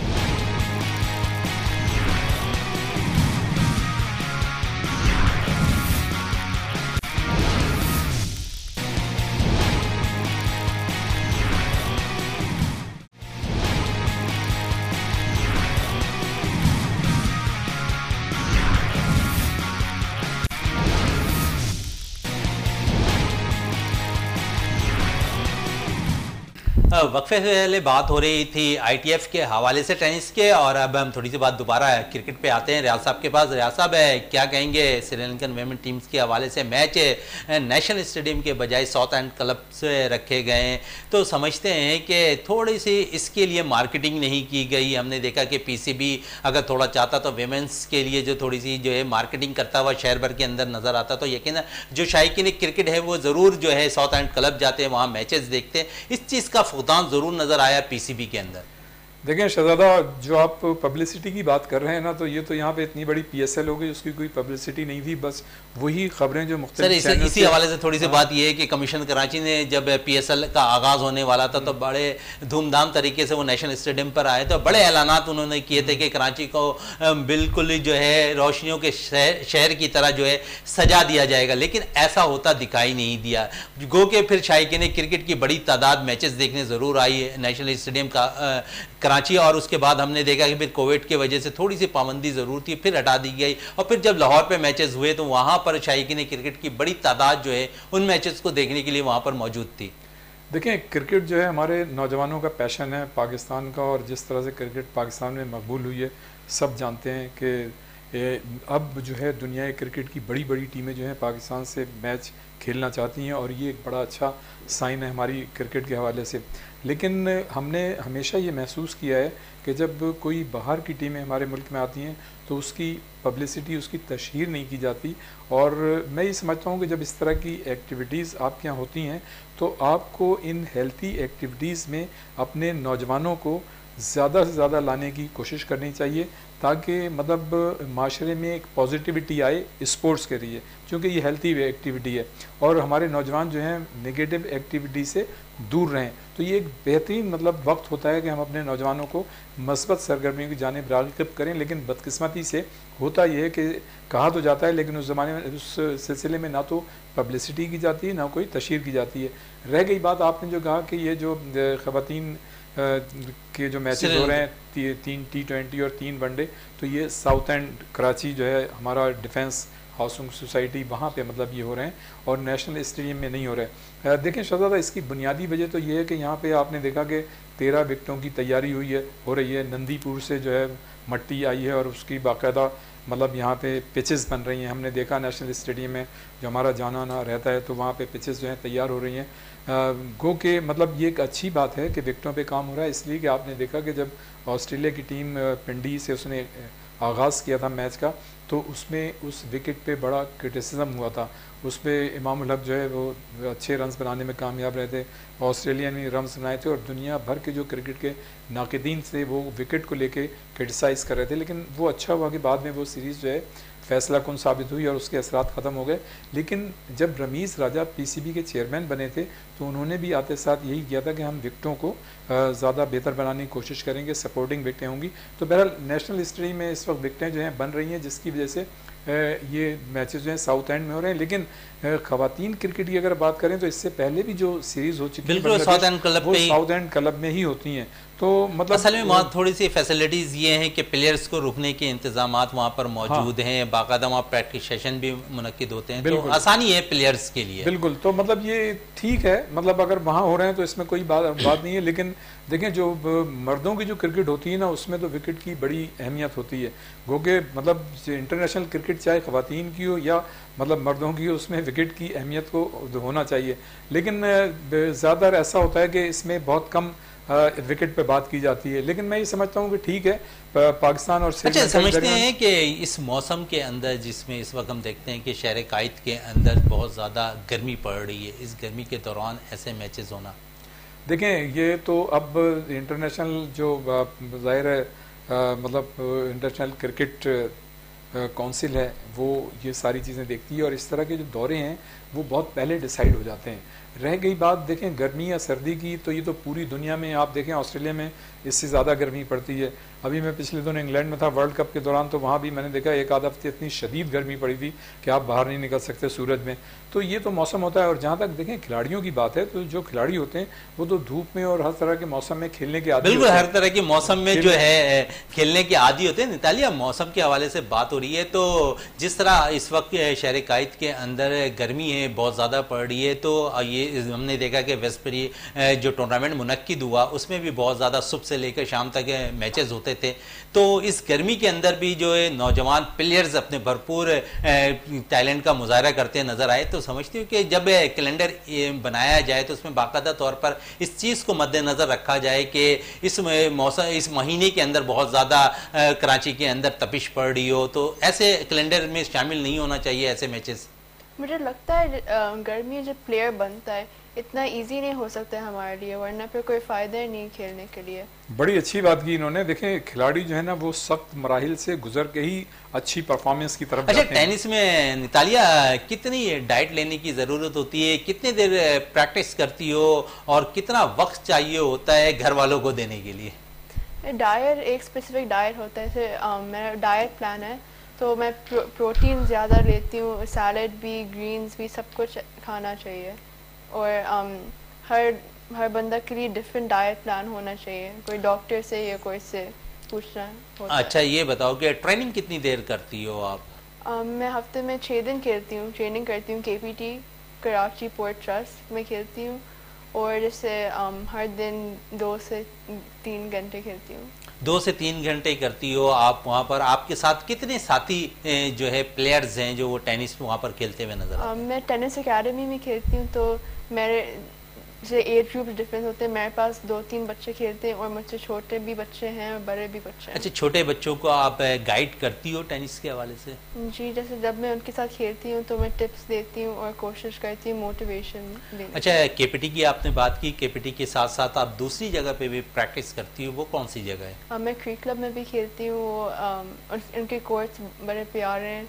वक्फे से पहले बात हो रही थी ITF के हवाले से टेनिस के, और अब हम थोड़ी सी बात दोबारा क्रिकेट पे आते हैं रियाज साहब के पास। रियाज साहब, क्या कहेंगे श्रीलंकन वेमेन टीम्स के हवाले से? मैच नेशनल स्टेडियम के बजाय साउथ एंड क्लब से रखे गए हैं, तो समझते हैं कि थोड़ी सी इसके लिए मार्केटिंग नहीं की गई? हमने देखा कि PCB अगर थोड़ा चाहता तो वेमेंस के लिए जो थोड़ी सी जो है मार्केटिंग करता हुआ शहर भर के अंदर नज़र आता, तो यकीन जो शायकीन क्रिकेट है वो ज़रूर जो है साउथ एंड क्लब जाते हैं, वहाँ मैचेस देखते हैं। इस चीज़ का फुकदान ज़रूर नज़र आया PCB के अंदर। देखें शहजादा, जो आप पब्लिसिटी की बात कर रहे हैं ना, तो ये तो यहाँ पे इतनी बड़ी PSL हो गई, उसकी कोई पब्लिसिटी नहीं थी, बस वही खबरें जो मुख्तलिफ सर इसी हवाले से थोड़ी सी बात ये है कि कमीशन कराची ने जब PSL का आगाज़ होने वाला था तो बड़े धूमधाम तरीके से वो नेशनल स्टेडियम पर आए, तो बड़े ऐलानात उन्होंने किए थे कि कराची को बिल्कुल जो है रोशनियों के शहर की तरह जो है सजा दिया जाएगा, लेकिन ऐसा होता दिखाई नहीं दिया। गो के फिर शायकीन क्रिकेट की बड़ी तादाद मैचेस देखने ज़रूर आई नेशनल स्टेडियम का कराची, और उसके बाद हमने देखा कि फिर कोविड की वजह से थोड़ी सी पाबंदी ज़रूर थी, फिर हटा दी गई, और फिर जब लाहौर पे मैचेस हुए तो वहाँ पर शायकीन क्रिकेट की बड़ी तादाद जो है उन मैचेस को देखने के लिए वहाँ पर मौजूद थी। देखें, क्रिकेट जो है हमारे नौजवानों का पैशन है पाकिस्तान का, और जिस तरह से क्रिकेट पाकिस्तान में मकबूल हुई है सब जानते हैं कि अब जो है दुनिया क्रिकेट की बड़ी बड़ी टीमें जो हैं पाकिस्तान से मैच खेलना चाहती हैं, और ये एक बड़ा अच्छा साइन है हमारी क्रिकेट के हवाले से। लेकिन हमने हमेशा ये महसूस किया है कि जब कोई बाहर की टीमें हमारे मुल्क में आती हैं तो उसकी पब्लिसिटी, उसकी तशहीर नहीं की जाती, और मैं ये समझता हूँ कि जब इस तरह की एक्टिविटीज़ आपके यहाँ होती हैं तो आपको इन हेल्थी एक्टिविटीज़ में अपने नौजवानों को ज़्यादा से ज़्यादा लाने की कोशिश करनी चाहिए, ताकि मतलब माशरे में एक पॉजिटिविटी आए स्पोर्ट्स के लिए, क्योंकि ये हेल्थी एक्टिविटी है और हमारे नौजवान जो हैं नेगेटिव एक्टिविटी से दूर रहें। तो ये एक बेहतरीन मतलब वक्त होता है कि हम अपने नौजवानों को मस्बत सरगर्मियों की जानिब राग़िब करें। लेकिन बदकिस्मती से होता ये है कि कहा तो जाता है, लेकिन उस ज़माने में उस सिलसिले में ना तो पब्लिसिटी की जाती है ना कोई तशहीर की जाती है। रह गई बात आपने जो कहा कि ये जो ख़वातीन के जो मैचेस हो रहे हैं 3 T20 और 3 वनडे, तो ये साउथ एंड कराची जो है हमारा डिफेंस हाउसिंग सोसाइटी, वहाँ पे मतलब ये हो रहे हैं और नेशनल स्टेडियम में नहीं हो रहे हैं। देखें शहजादा, इसकी बुनियादी वजह तो ये है कि यहाँ पे आपने देखा कि 13 विकेटों की तैयारी हो रही है। नंदीपुर से जो है मट्टी आई है और उसकी बाकायदा मतलब यहाँ पे पिचेस बन रही हैं। हमने देखा नेशनल स्टेडियम में जो हमारा जाना आना रहता है, तो वहाँ पे पिचेस जो हैं तैयार हो रही हैं। गो के मतलब ये एक अच्छी बात है कि विकेटों पे काम हो रहा है, इसलिए कि आपने देखा कि जब ऑस्ट्रेलिया की टीम पिंडी से उसने आगाज़ किया था मैच का, तो उसमें उस विकेट पे बड़ा क्रिटिसिज्म हुआ था। उस पर इमाम उल हक जो है वो अच्छे रन्स बनाने में कामयाब रहे थे, ऑस्ट्रेलिया ने रन्स बनाए थे और दुनिया भर के जो क्रिकेट के नाक़दीन थे वो विकेट को लेके क्रिटिसाइज़ कर रहे थे। लेकिन वो अच्छा हुआ कि बाद में वो सीरीज़ जो है फैसला कुन साबित हुई और उसके असरात ख़त्म हो गए। लेकिन जब रमीज़ राजा पीसीबी के चेयरमैन बने थे तो उन्होंने भी आते साथ यही किया था कि हम विकेटों को ज़्यादा बेहतर बनाने की कोशिश करेंगे, सपोर्टिंग विकेटें होंगी। तो बहरहाल नेशनल हिस्ट्री में इस वक्त विकेटें जो हैं बन रही हैं, जिसकी वजह से ये मैचेस जो हैं साउथ एंड में हो रहे हैं। लेकिन ख़वातीन क्रिकेट की अगर बात करें तो इससे पहले भी जो सीरीज़ हो चुकी है साउथ एंड क्लब में ही होती हैं। तो मतलब असल में वहाँ थोड़ी सी फैसिलिटीज़ ये हैं कि प्लेयर्स को रुकने के इंतजामात वहाँ पर मौजूद हैं, बाकायदा वहाँ प्रैक्टिस सेशन भी मुनक्किद होते हैं, तो आसानी है प्लेयर्स के लिए। बिल्कुल, तो मतलब ये ठीक है, मतलब अगर वहाँ हो रहे हैं तो इसमें कोई बात नहीं है। लेकिन देखें जो मर्दों की जो क्रिकेट होती है ना, उसमें तो विकेट की बड़ी अहमियत होती है। गो के मतलब इंटरनेशनल क्रिकेट चाहे ख़वातीन की हो या मतलब मर्दों की, उसमें विकेट की अहमियत को होना चाहिए। लेकिन ज़्यादातर ऐसा होता है कि इसमें बहुत कम विकेट पे बात की जाती है। लेकिन मैं ये समझता हूँ कि ठीक है, पाकिस्तान और अच्छा समझते हैं कि इस मौसम के अंदर जिसमें इस वक्त हम देखते हैं कि शहर कायद के अंदर बहुत ज़्यादा गर्मी पड़ रही है, इस गर्मी के दौरान ऐसे मैचेस होना, देखें ये तो अब इंटरनेशनल जो ज़ाहिर है मतलब इंटरनेशनल क्रिकेट काउंसिल है वो ये सारी चीज़ें देखती है और इस तरह के जो दौरे हैं वो बहुत पहले डिसाइड हो जाते हैं। रह गई बात देखें गर्मी या सर्दी की, तो ये तो पूरी दुनिया में आप देखें ऑस्ट्रेलिया में इससे ज़्यादा गर्मी पड़ती है। अभी मैं पिछले दिनों इंग्लैंड में था वर्ल्ड कप के दौरान, तो वहाँ भी मैंने देखा एक आध हफ्ते इतनी शदीद गर्मी पड़ी थी कि आप बाहर नहीं निकल सकते सूरज में। तो ये तो मौसम होता है। और जहाँ तक देखें खिलाड़ियों की बात है, तो जो खिलाड़ी होते हैं वो तो धूप में और हर तरह के मौसम में खेलने के आदी, बिल्कुल हर तरह के मौसम में जो है खेलने के आदी होते हैं। नितालिया, मौसम के हवाले से बात हो रही है, तो जिस तरह इस वक्त शहर कायद के अंदर गर्मी है बहुत ज़्यादा पड़ रही है, तो ये हमने देखा कि वेस्टबरी जो टूर्नामेंट मुनक्किद हुआ उसमें भी बहुत ज़्यादा सुबह से लेकर शाम तक मैचेस होते थे। तो इस गर्मी के अंदर भी जो है नौजवान प्लेयर्स अपने भरपूर टैलेंट का मुजाहरा करते नजर आए। तो समझती हूँ कि जब कैलेंडर बनाया जाए तो उसमें बाकायदा तौर पर इस चीज़ को मद्देनज़र रखा जाए कि इस मौसम इस महीने के अंदर बहुत ज़्यादा कराची के अंदर तपिश पड़ रही हो, तो ऐसे कैलेंडर में शामिल नहीं होना चाहिए ऐसे मैचेस। मुझे लगता है गर्मी जब प्लेयर बनता है इतना इजी नहीं हो सकता है हमारे लिए, वरना फिर कोई फ़ायदा ही नहीं खेलने के लिए। बड़ी अच्छी बात की इन्होंने। देखें खिलाड़ी जो है ना वो सख्त मराहिल से गुजर के ही अच्छी परफॉर्मेंस की तरफ जाते हैं। टेनिस में नितालिया कितनी डाइट लेने की ज़रूरत होती है, कितनी देर प्रैक्टिस करती हो और कितना वक्त चाहिए होता है घर वालों को देने के लिए? डाइट एक स्पेसिफिक डाइट होता है, जैसे मेरा डाइट प्लान है तो मैं प्रोटीन ज़्यादा लेती हूँ, सैलड भी, ग्रीन्स भी, सब कुछ खाना चाहिए। और हर बंदा के लिए डिफरेंट डाइट प्लान होना चाहिए, कोई डॉक्टर से या कोई से पूछना होता अच्छा है। ये बताओ कि ट्रेनिंग कितनी देर करती हो आप? मैं हफ्ते में 6 दिन खेलती हूँ, ट्रेनिंग करती हूँ KPT कराची पोर्ट ट्रस्ट में खेलती हूँ, और जैसे हर दिन 2 से 3 घंटे खेलती हूँ। 2 से 3 घंटे करती हो आप वहाँ पर। आपके साथ कितने साथी जो है प्लेयर्स हैं जो वो टेनिस वहाँ पर खेलते हुए नजर आते हैं? मैं टेनिस एकेडमी में खेलती हूँ, तो मेरे जैसे एज ग्रुप डिफरेंस होते हैं, मेरे पास 2-3 बच्चे खेलते हैं और मुझसे छोटे भी बच्चे हैं और बड़े भी बच्चे हैं। अच्छा, छोटे बच्चों को आप गाइड करती हो टेनिस के हवाले से? जी, जैसे जब मैं उनके साथ खेलती हूँ तो मैं टिप्स देती हूँ और कोशिश करती हूँ मोटिवेशन देने। अच्छा, KPT की आपने बात की, KPT के साथ साथ आप दूसरी जगह पे भी प्रैक्टिस करती हो, वो कौन सी जगह है? मैं क्रिक क्लब में भी खेलती हूँ, उनके कोर्ट्स बड़े प्यारे हैं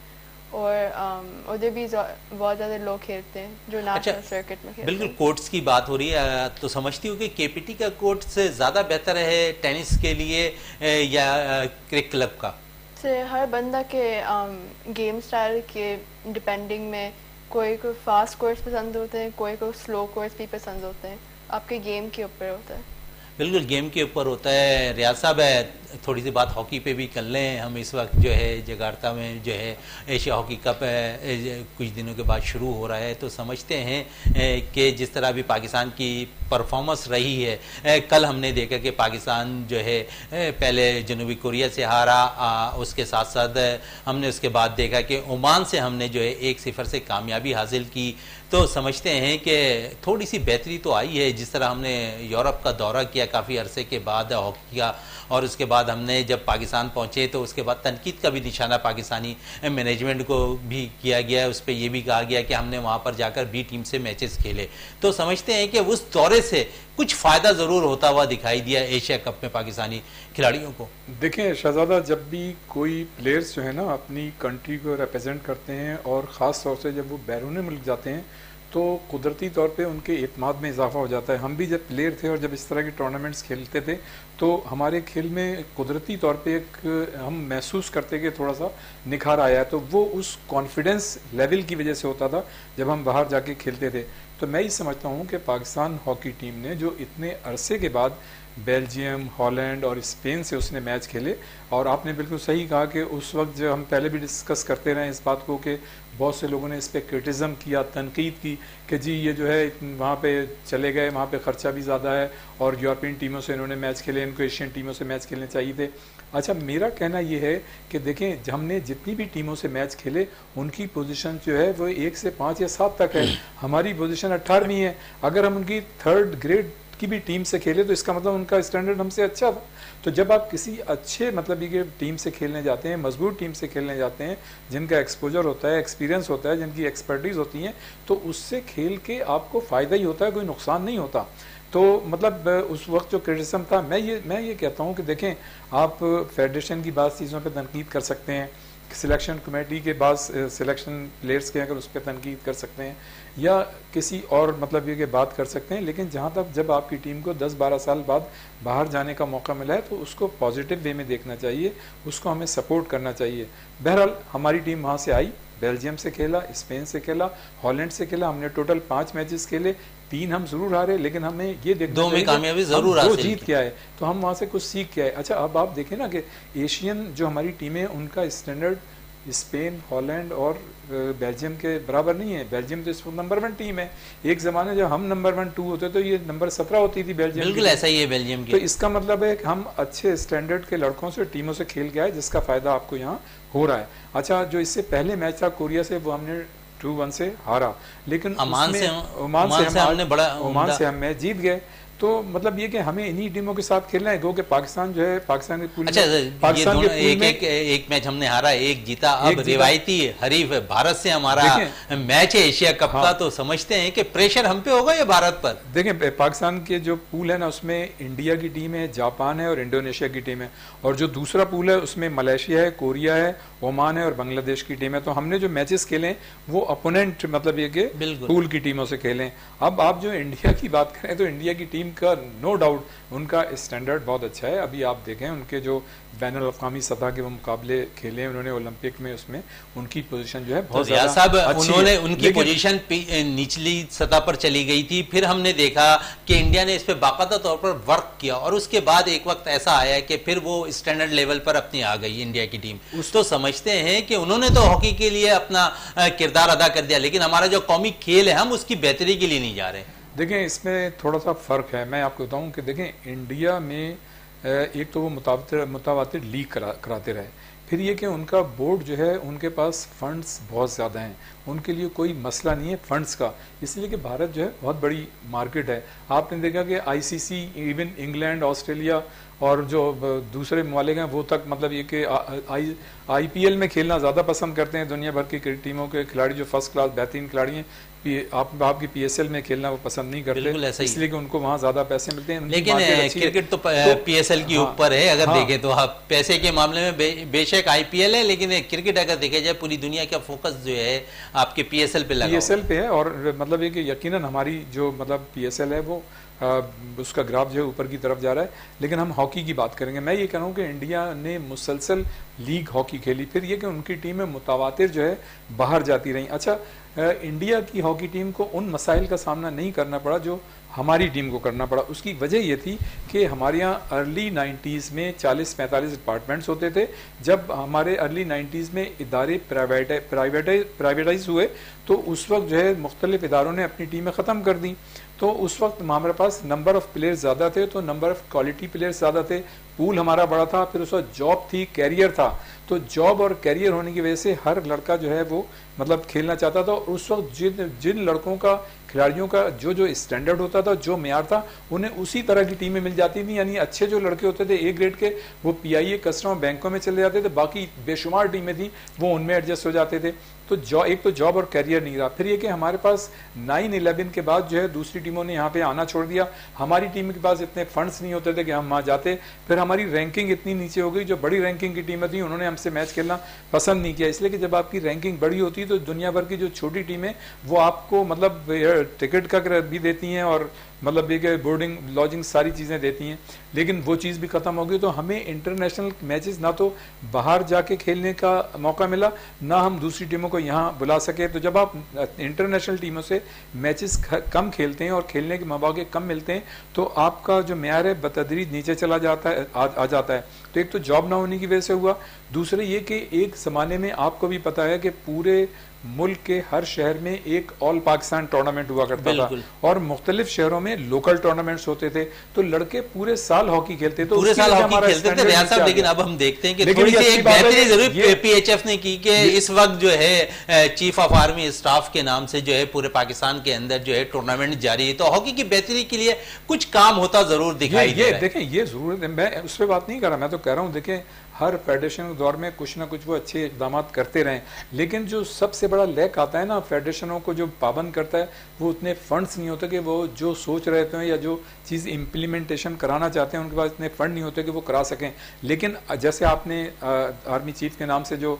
और उधर भी बहुत ज़्यादा लोग खेलते हैं जो नेशनल सर्किट में खेलते हैं। बिल्कुल, कोर्ट्स की बात हो रही है, तो समझती हूँ कि KPT का कोर्ट से ज़्यादा बेहतर है टेनिस के लिए या क्रिक क्लब का? से हर बंदा के गेम स्टाइल के डिपेंडिंग में कोई को फास्ट कोर्स पसंद होते हैं, कोई को स्लो कोर्स भी पसंद होते हैं, आपके गेम के ऊपर होता है। बिल्कुल गेम के ऊपर होता है। रियाज साहब है, थोड़ी सी बात हॉकी पे भी कर लें। हम इस वक्त जो है जकार्ता में जो है एशिया हॉकी कप कुछ दिनों के बाद शुरू हो रहा है, तो समझते हैं कि जिस तरह भी पाकिस्तान की परफॉर्मेंस रही है, कल हमने देखा कि पाकिस्तान जो है पहले जनूबी कोरिया से हारा, उसके साथ साथ हमने उसके बाद देखा कि ओमान से हमने जो है 1-0 से कामयाबी हासिल की। तो समझते हैं कि थोड़ी सी बेहतरी तो आई है। जिस तरह हमने यूरोप का दौरा किया काफ़ी अरसे के बाद हॉकी का, और उसके बाद हमने जब पाकिस्तान पहुंचे तो उसके बाद तनकीद का भी निशाना पाकिस्तानी मैनेजमेंट को भी किया गया है। उस पर यह भी कहा गया कि हमने वहां पर जाकर बी टीम से मैचेस खेले। तो समझते हैं कि उस दौरे से कुछ फ़ायदा ज़रूर होता हुआ दिखाई दिया एशिया कप में पाकिस्तानी खिलाड़ियों को। देखें शहजादा, जब भी कोई प्लेयर्स जो है ना अपनी कंट्री को रिप्रेजेंट करते हैं और ख़ास तौर से जब वो बैरून मुल्क जाते हैं तो कुदरती तौर पे उनके एतमाद में इजाफा हो जाता है। हम भी जब प्लेयर थे और जब इस तरह के टूर्नामेंट्स खेलते थे तो हमारे खेल में कुदरती तौर पे एक हम महसूस करते कि थोड़ा सा निखार आया है, तो वो उस कॉन्फिडेंस लेवल की वजह से होता था जब हम बाहर जाके खेलते थे। तो मैं ये समझता हूँ कि पाकिस्तान हॉकी टीम ने जो इतने अरसे के बाद बेल्जियम, हॉलैंड और स्पेन से उसने मैच खेले, और आपने बिल्कुल सही कहा कि उस वक्त जो हम पहले भी डिस्कस करते रहे इस बात को कि बहुत से लोगों ने इस पर क्रिटिज़म किया, तनकीद की कि जी ये जो है वहाँ पे चले गए, वहाँ पे ख़र्चा भी ज़्यादा है और यूरोपियन टीमों से इन्होंने मैच खेले, इनको एशियन टीमों से मैच खेलने चाहिए थे। अच्छा, मेरा कहना ये है कि देखें हमने जितनी भी टीमों से मैच खेले उनकी पोजीशन जो है वो 1 से 5 या 7 तक है। हमारी पोजीशन 18वीं है। अगर हम उनकी 3rd ग्रेड की भी टीम से खेले तो इसका मतलब उनका स्टैंडर्ड हमसे अच्छा था। तो जब आप किसी अच्छे मतलब ये टीम से खेलने जाते हैं, मजबूत टीम से खेलने जाते हैं, जिनका एक्सपोजर होता है, एक्सपीरियंस होता है, जिनकी एक्सपर्टीज होती है, तो उससे खेल के आपको फ़ायदा ही होता है, कोई नुकसान नहीं होता। तो मतलब उस वक्त जो क्रिटिसिज्म था, मैं ये कहता हूँ कि देखें आप फेडरेशन की बात चीज़ों पर तनकीद कर सकते हैं, सिलेक्शन कमेटी के बाद सिलेक्शन प्लेयर्स के अगर उस पर तनकीद कर सकते हैं, या किसी और मतलब ये कि बात कर सकते हैं, लेकिन जहाँ तक जब आपकी टीम को 10-12 साल बाद बाहर जाने का मौका मिला है तो उसको पॉजिटिव वे में देखना चाहिए, उसको हमें सपोर्ट करना चाहिए। बहरहाल हमारी टीम वहाँ से आई, बेल्जियम से खेला, स्पेन से खेला, हॉलैंड से खेला, हमने टोटल 5 मैचेस खेले, 3 हम जरूर हारे, लेकिन हमें ये देखना दो में कामयाबी जरूर हासिल की, 2 जीत के आए, तो हम वहाँ से कुछ सीख के आए। अच्छा, अब आप देखें ना कि एशियन जो हमारी टीमें उनका स्टैंडर्ड स्पेन, हॉलैंड और बेल्जियम के बराबर नहीं है। बेल्जियम तो इस वक्त नंबर 1 टीम है। एक ज़माने जब हम नंबर 1, 2 होते तो ये नंबर 17 होती थी बेल्जियम। बिल्कुल ऐसा ही है बेल्जियम की। तो इसका मतलब है कि हम अच्छे स्टैंडर्ड के लड़कों से, टीमों से खेल के आए, जिसका फ़ायदा आपको यहाँ हो रहा है। अच्छा, जो इससे पहले मैच था कोरिया से, वो हमने 2-1 से हारा, लेकिन ओमान से हम मैच जीत गए। तो मतलब ये कि हमें इन्हीं टीमों के साथ खेलना है, क्योंकि पाकिस्तान जो है पाकिस्तान के पूल, अच्छा, पाकिस्तान के पूल में एक मैच हमने हारा, एक जीता। अब रिवायती हरीफ भारत से हमारा मैच है एशिया कप का, तो समझते हैं कि प्रेशर हम पे होगा या भारत पर? देखें पाकिस्तान के जो पूल है ना, उसमें इंडिया की टीम है, जापान है और इंडोनेशिया की टीम है, और जो दूसरा पूल है उसमें मलेशिया है, कोरिया है, ओमान है और बांग्लादेश की टीम है। तो हमने जो मैचेस खेले वो अपोनेंट मतलब ये कि पूल की टीमों से खेलें। अब आप जो इंडिया की बात करें तो इंडिया की टीम का नो डाउट उनका स्टैंडर्ड बहुत अच्छा है। अभी आप देखें उनके जो बैनुल अक़वामी सतह के वो मुकाबले खेले हैं उन्होंने ओलंपिक में, उसमें उनकी पोजीशन जो है बहुत रियाज साहब उन्होंने उनकी पोजीशन निचली सतह पर चली गई थी, फिर हमने देखा कि इंडिया ने इस पे बाकायदा तौर पर वर्क किया, और उसके बाद एक वक्त ऐसा आया कि फिर वो स्टैंडर्ड लेवल पर अपनी आ गई इंडिया की टीम। तो समझते हैं कि उन्होंने तो हॉकी के लिए अपना किरदार अदा कर दिया, लेकिन हमारा जो कौमी खेल है हम उसकी बेहतरी के लिए नहीं जा रहे। देखें इसमें थोड़ा सा फ़र्क है। मैं आपको बताऊं कि देखें इंडिया में एक तो वो मुतावातिर लीग कराते रहे, फिर ये कि उनका बोर्ड जो है उनके पास फंड्स बहुत ज़्यादा हैं, उनके लिए कोई मसला नहीं है फंड्स का, इसलिए कि भारत जो है बहुत बड़ी मार्केट है। आपने देखा कि आईसीसी, इवन इंग्लैंड, ऑस्ट्रेलिया और जो दूसरे ममालिक हैं वो तक मतलब ये कि आईपीएल में खेलना ज़्यादा पसंद करते हैं। दुनिया भर की टीमों के खिलाड़ी जो फर्स्ट क्लास बेहतरीन खिलाड़ी हैं, आपकी पीएसएल में खेलना वो पसंद नहीं करते, इसलिए कि उनको वहाँ ज़्यादा पैसे मिलते हैं। लेकिन क्रिकेट तो पीएसएल की ऊपर है। अगर देखें तो आप पैसे के मामले में बेशक आईपीएल है, लेकिन क्रिकेट अगर देखा जाए पूरी दुनिया का फोकस जो है आपके पीएसएल पे लगा, पीएसएल पे है। और मतलब ये कि यकीनन हमारी जो मतलब पीएसएल है वो उसका ग्राफ जो है ऊपर की तरफ जा रहा है। लेकिन हम हॉकी की बात करेंगे, मैं ये कह रहा हूँ कि इंडिया ने मुसलसल लीग हॉकी खेली, फिर ये कि उनकी टीमें मुतावातिर जो है बाहर जाती रहीं। अच्छा, इंडिया की हॉकी टीम को उन मसाइल का सामना नहीं करना पड़ा जो हमारी टीम को करना पड़ा। उसकी वजह ये थी कि हमारे यहाँ अर्ली 90s में 40-45 डिपार्टमेंट्स होते थे। जब हमारे अर्ली 90s में इदारे प्राइवेटाइज हुए तो उस वक्त जो है मुख्तलिफ इदारों ने अपनी टीमें ख़त्म कर दी। तो उस वक्त हमारे पास नंबर ऑफ़ प्लेयर्स ज़्यादा थे, तो नंबर ऑफ़ क्वालिटी प्लेयर्स ज़्यादा थे, पूल हमारा बड़ा था। फिर उस वक्त जॉब थी, कैरियर था। तो जॉब और कैरियर होने की वजह से हर लड़का जो है वो मतलब खेलना चाहता था। और उस वक्त जिन लड़कों का, खिलाड़ियों का जो स्टैंडर्ड होता था, जो मेयार था, उन्हें उसी तरह की टीमें मिल जाती थी। यानी अच्छे जो लड़के होते थे ए ग्रेड के, वो PIA, कस्टम, बैंकों में चले जाते थे। बाकी बेशुमार टीमें थी वो उनमें एडजस्ट हो जाते थे। तो एक तो जॉब और कैरियर नहीं रहा। फिर ये कि हमारे पास 9/11 के बाद जो है दूसरी टीमों ने यहाँ पे आना छोड़ दिया। हमारी टीम के पास इतने फंड्स नहीं होते थे कि हम वहाँ जाते। फिर हमारी रैंकिंग इतनी नीचे हो गई, जो बड़ी रैंकिंग की टीमें थी उन्होंने हमसे मैच खेलना पसंद नहीं किया। इसलिए कि जब आपकी रैंकिंग बड़ी होती है तो दुनिया भर की जो छोटी टीमें वो आपको मतलब टिकट का भी देती हैं और मतलब ये बोर्डिंग, लॉजिंग, सारी चीज़ें देती हैं। लेकिन वो चीज़ भी ख़त्म हो गई। तो हमें इंटरनेशनल मैचेस ना तो बाहर जाके खेलने का मौका मिला, ना हम दूसरी टीमों को यहाँ बुला सके। तो जब आप इंटरनेशनल टीमों से मैचेस कम खेलते हैं और खेलने के मौके कम मिलते हैं तो आपका जो मेयार है बतदरीज नीचे चला जाता है, आ जाता है। तो एक तो जॉब ना होने की वजह से हुआ। दूसरे ये कि एक ज़माने में आपको भी पता है कि पूरे मुल्क के हर शहर में एक ऑल पाकिस्तान टूर्नामेंट हुआ करता था और मुख्तलिफ शहरों में लोकल टूर्नामेंट्स होते थे। तो लड़के पूरे साल हॉकी खेलते थे, पूरे साल हॉकी खेलते थे रियाज साहब। लेकिन अब हम देखते हैं कि थोड़ी सी एक बेहतरी जरूर PHF ने की कि इस वक्त जो है चीफ ऑफ आर्मी स्टाफ के नाम से जो है पूरे पाकिस्तान के अंदर जो है टूर्नामेंट जारी है। तो हॉकी की बेहतरी के लिए कुछ काम होता जरूर दिखाई दे रहा है। देखें ये जरूर, मैं उस पर बात नहीं कर रहा, मैं तो कह रहा हूँ देखें हर फेडरेशन के दौर में कुछ ना कुछ वो अच्छे इकदाम करते रहें। लेकिन जो सबसे बड़ा लैक आता है ना फेडरेशनों को जो पाबंद करता है, वो उतने फंड्स नहीं होते कि वो जो सोच रहे थे या जो चीज़ इम्प्लीमेंटेशन कराना चाहते हैं उनके पास इतने फंड नहीं होते कि वो करा सकें। लेकिन जैसे आपने आर्मी चीफ के नाम से जो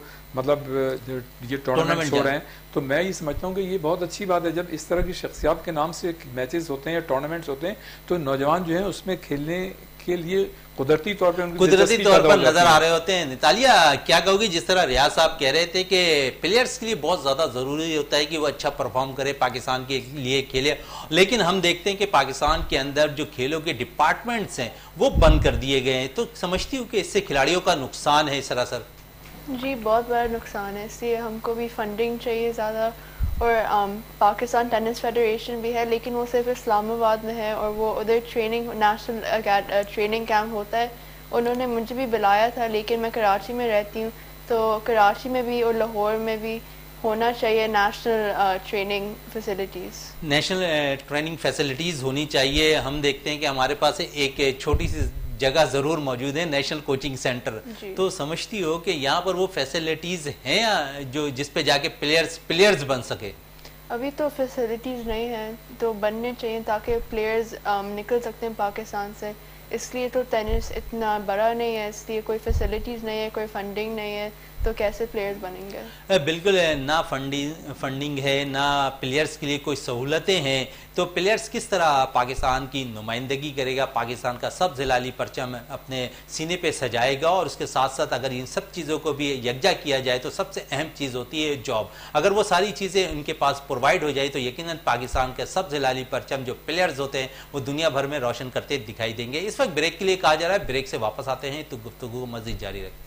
मतलब ये टूर्नामेंट हो रहे हैं, तो मैं ये समझता हूँ कि ये बहुत अच्छी बात है। जब इस तरह की शख्सियात के नाम से मैचेस होते हैं या टूर्नामेंट्स होते हैं तो नौजवान जो है उसमें खेलने के लिए कुदरती तौर पर नजर आ रहे होते हैं। नितालिया, क्या कहोगी, जिस तरह रियाज साहब कह रहे थे कि प्लेयर्स के लिए बहुत ज्यादा जरूरी होता है कि वो अच्छा परफॉर्म करे, पाकिस्तान के लिए खेले, लेकिन हम देखते हैं कि पाकिस्तान के अंदर जो खेलों के डिपार्टमेंट्स हैं वो बंद कर दिए गए हैं। तो समझती हूँ कि इससे खिलाड़ियों का नुकसान है सरासर। जी बहुत बड़ा नुकसान है, इसलिए हमको भी फंडिंग चाहिए ज़्यादा। और पाकिस्तान टेनिस फेडरेशन भी है लेकिन वो सिर्फ इस्लामाबाद में है और वो उधर ट्रेनिंग, नेशनल ट्रेनिंग कैंप होता है। उन्होंने मुझे भी बुलाया था लेकिन मैं कराची में रहती हूँ, तो कराची में भी और लाहौर में भी होना चाहिए national training facilities. National training facilities होनी चाहिए। हम देखते हैं कि हमारे पास एक छोटी सी जगह जरूर मौजूद है, नेशनल कोचिंग सेंटर। तो समझती हो कि यहाँ पर वो फैसिलिटीज हैं जो जिस पे जाके प्लेयर्स बन सके? अभी तो फैसिलिटीज नहीं है, तो बनने चाहिए ताकि प्लेयर्स निकल सकते हैं पाकिस्तान से। इसलिए तो टेनिस इतना बड़ा नहीं है, इसलिए कोई फैसिलिटीज नहीं है, कोई फंडिंग नहीं है, तो कैसे प्लेयर्स बनेंगे? बिल्कुल ना फंडिंग है, ना प्लेयर्स के लिए कोई सहूलतें हैं। तो प्लेयर्स किस तरह पाकिस्तान की नुमाइंदगी करेगा, पाकिस्तान का सब जिलाली परचम अपने सीने पे सजाएगा? और उसके साथ साथ अगर इन सब चीज़ों को भी यकजा किया जाए तो सबसे अहम चीज़ होती है जॉब। अगर वो सारी चीज़ें उनके पास प्रोवाइड हो जाए तो यकीनन पाकिस्तान के सब जिलाली परचम जो प्लेयर्स होते हैं वो दुनिया भर में रोशन करते दिखाई देंगे। इस वक्त ब्रेक के लिए कहा जा रहा है, ब्रेक से वापस आते हैं तो गुफ्तगू को मज़ीद जारी रखते हैं।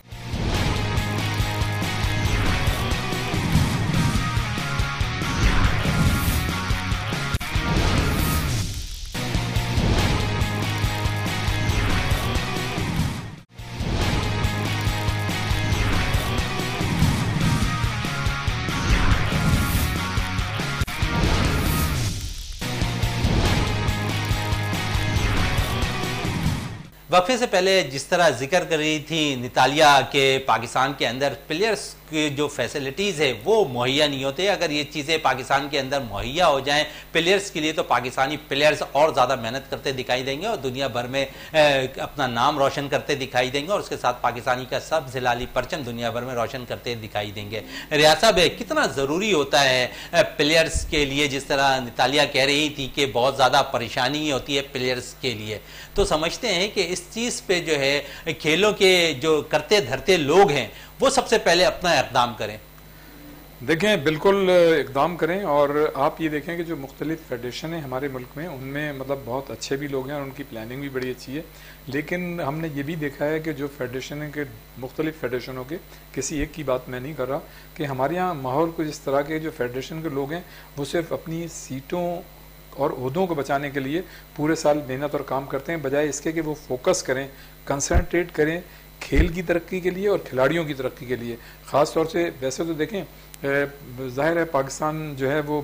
वक्फे से पहले जिस तरह जिक्र कर रही थी नितालिया के पाकिस्तान के अंदर प्लेयर्स की जो फैसिलिटीज़ है वो मुहैया नहीं होते। अगर ये चीज़ें पाकिस्तान के अंदर मुहैया हो जाएं प्लेयर्स के लिए तो पाकिस्तानी प्लेयर्स और ज़्यादा मेहनत करते दिखाई देंगे और दुनिया भर में अपना नाम रोशन करते दिखाई देंगे और उसके साथ पाकिस्तानी का सब जिलाली परचम दुनिया भर में रोशन करते दिखाई देंगे। रियाज साहब, कितना ज़रूरी होता है प्लेयर्स के लिए, जिस तरह नितालिया कह रही थी कि बहुत ज़्यादा परेशानी होती है प्लेयर्स के लिए, तो समझते हैं कि इस चीज़ पे जो है खेलों के जो करते धरते लोग हैं वो सबसे पहले अपना इक़दाम करें? देखें, बिल्कुल इकदाम करें। और आप ये देखें कि जो मुख्तलिफ फेडरेशन है हमारे मुल्क में, उनमें मतलब बहुत अच्छे भी लोग हैं और उनकी प्लानिंग भी बड़ी अच्छी है। लेकिन हमने ये भी देखा है कि जो फेडरेशन है कि मुख्तलिफ फेडरेशनों के, किसी एक की बात मैं नहीं कर रहा, कि हमारे यहाँ माहौल कुछ इस तरह के जो फेडरेशन के लोग हैं वो सिर्फ अपनी सीटों और ओहदों को बचाने के लिए पूरे साल मेहनत और काम करते हैं, बजाय इसके कि वो फोकस करें, कंसंट्रेट करें खेल की तरक्की के लिए और खिलाड़ियों की तरक्की के लिए। ख़ास तौर से वैसे तो देखें, ज़ाहिर है पाकिस्तान जो है वो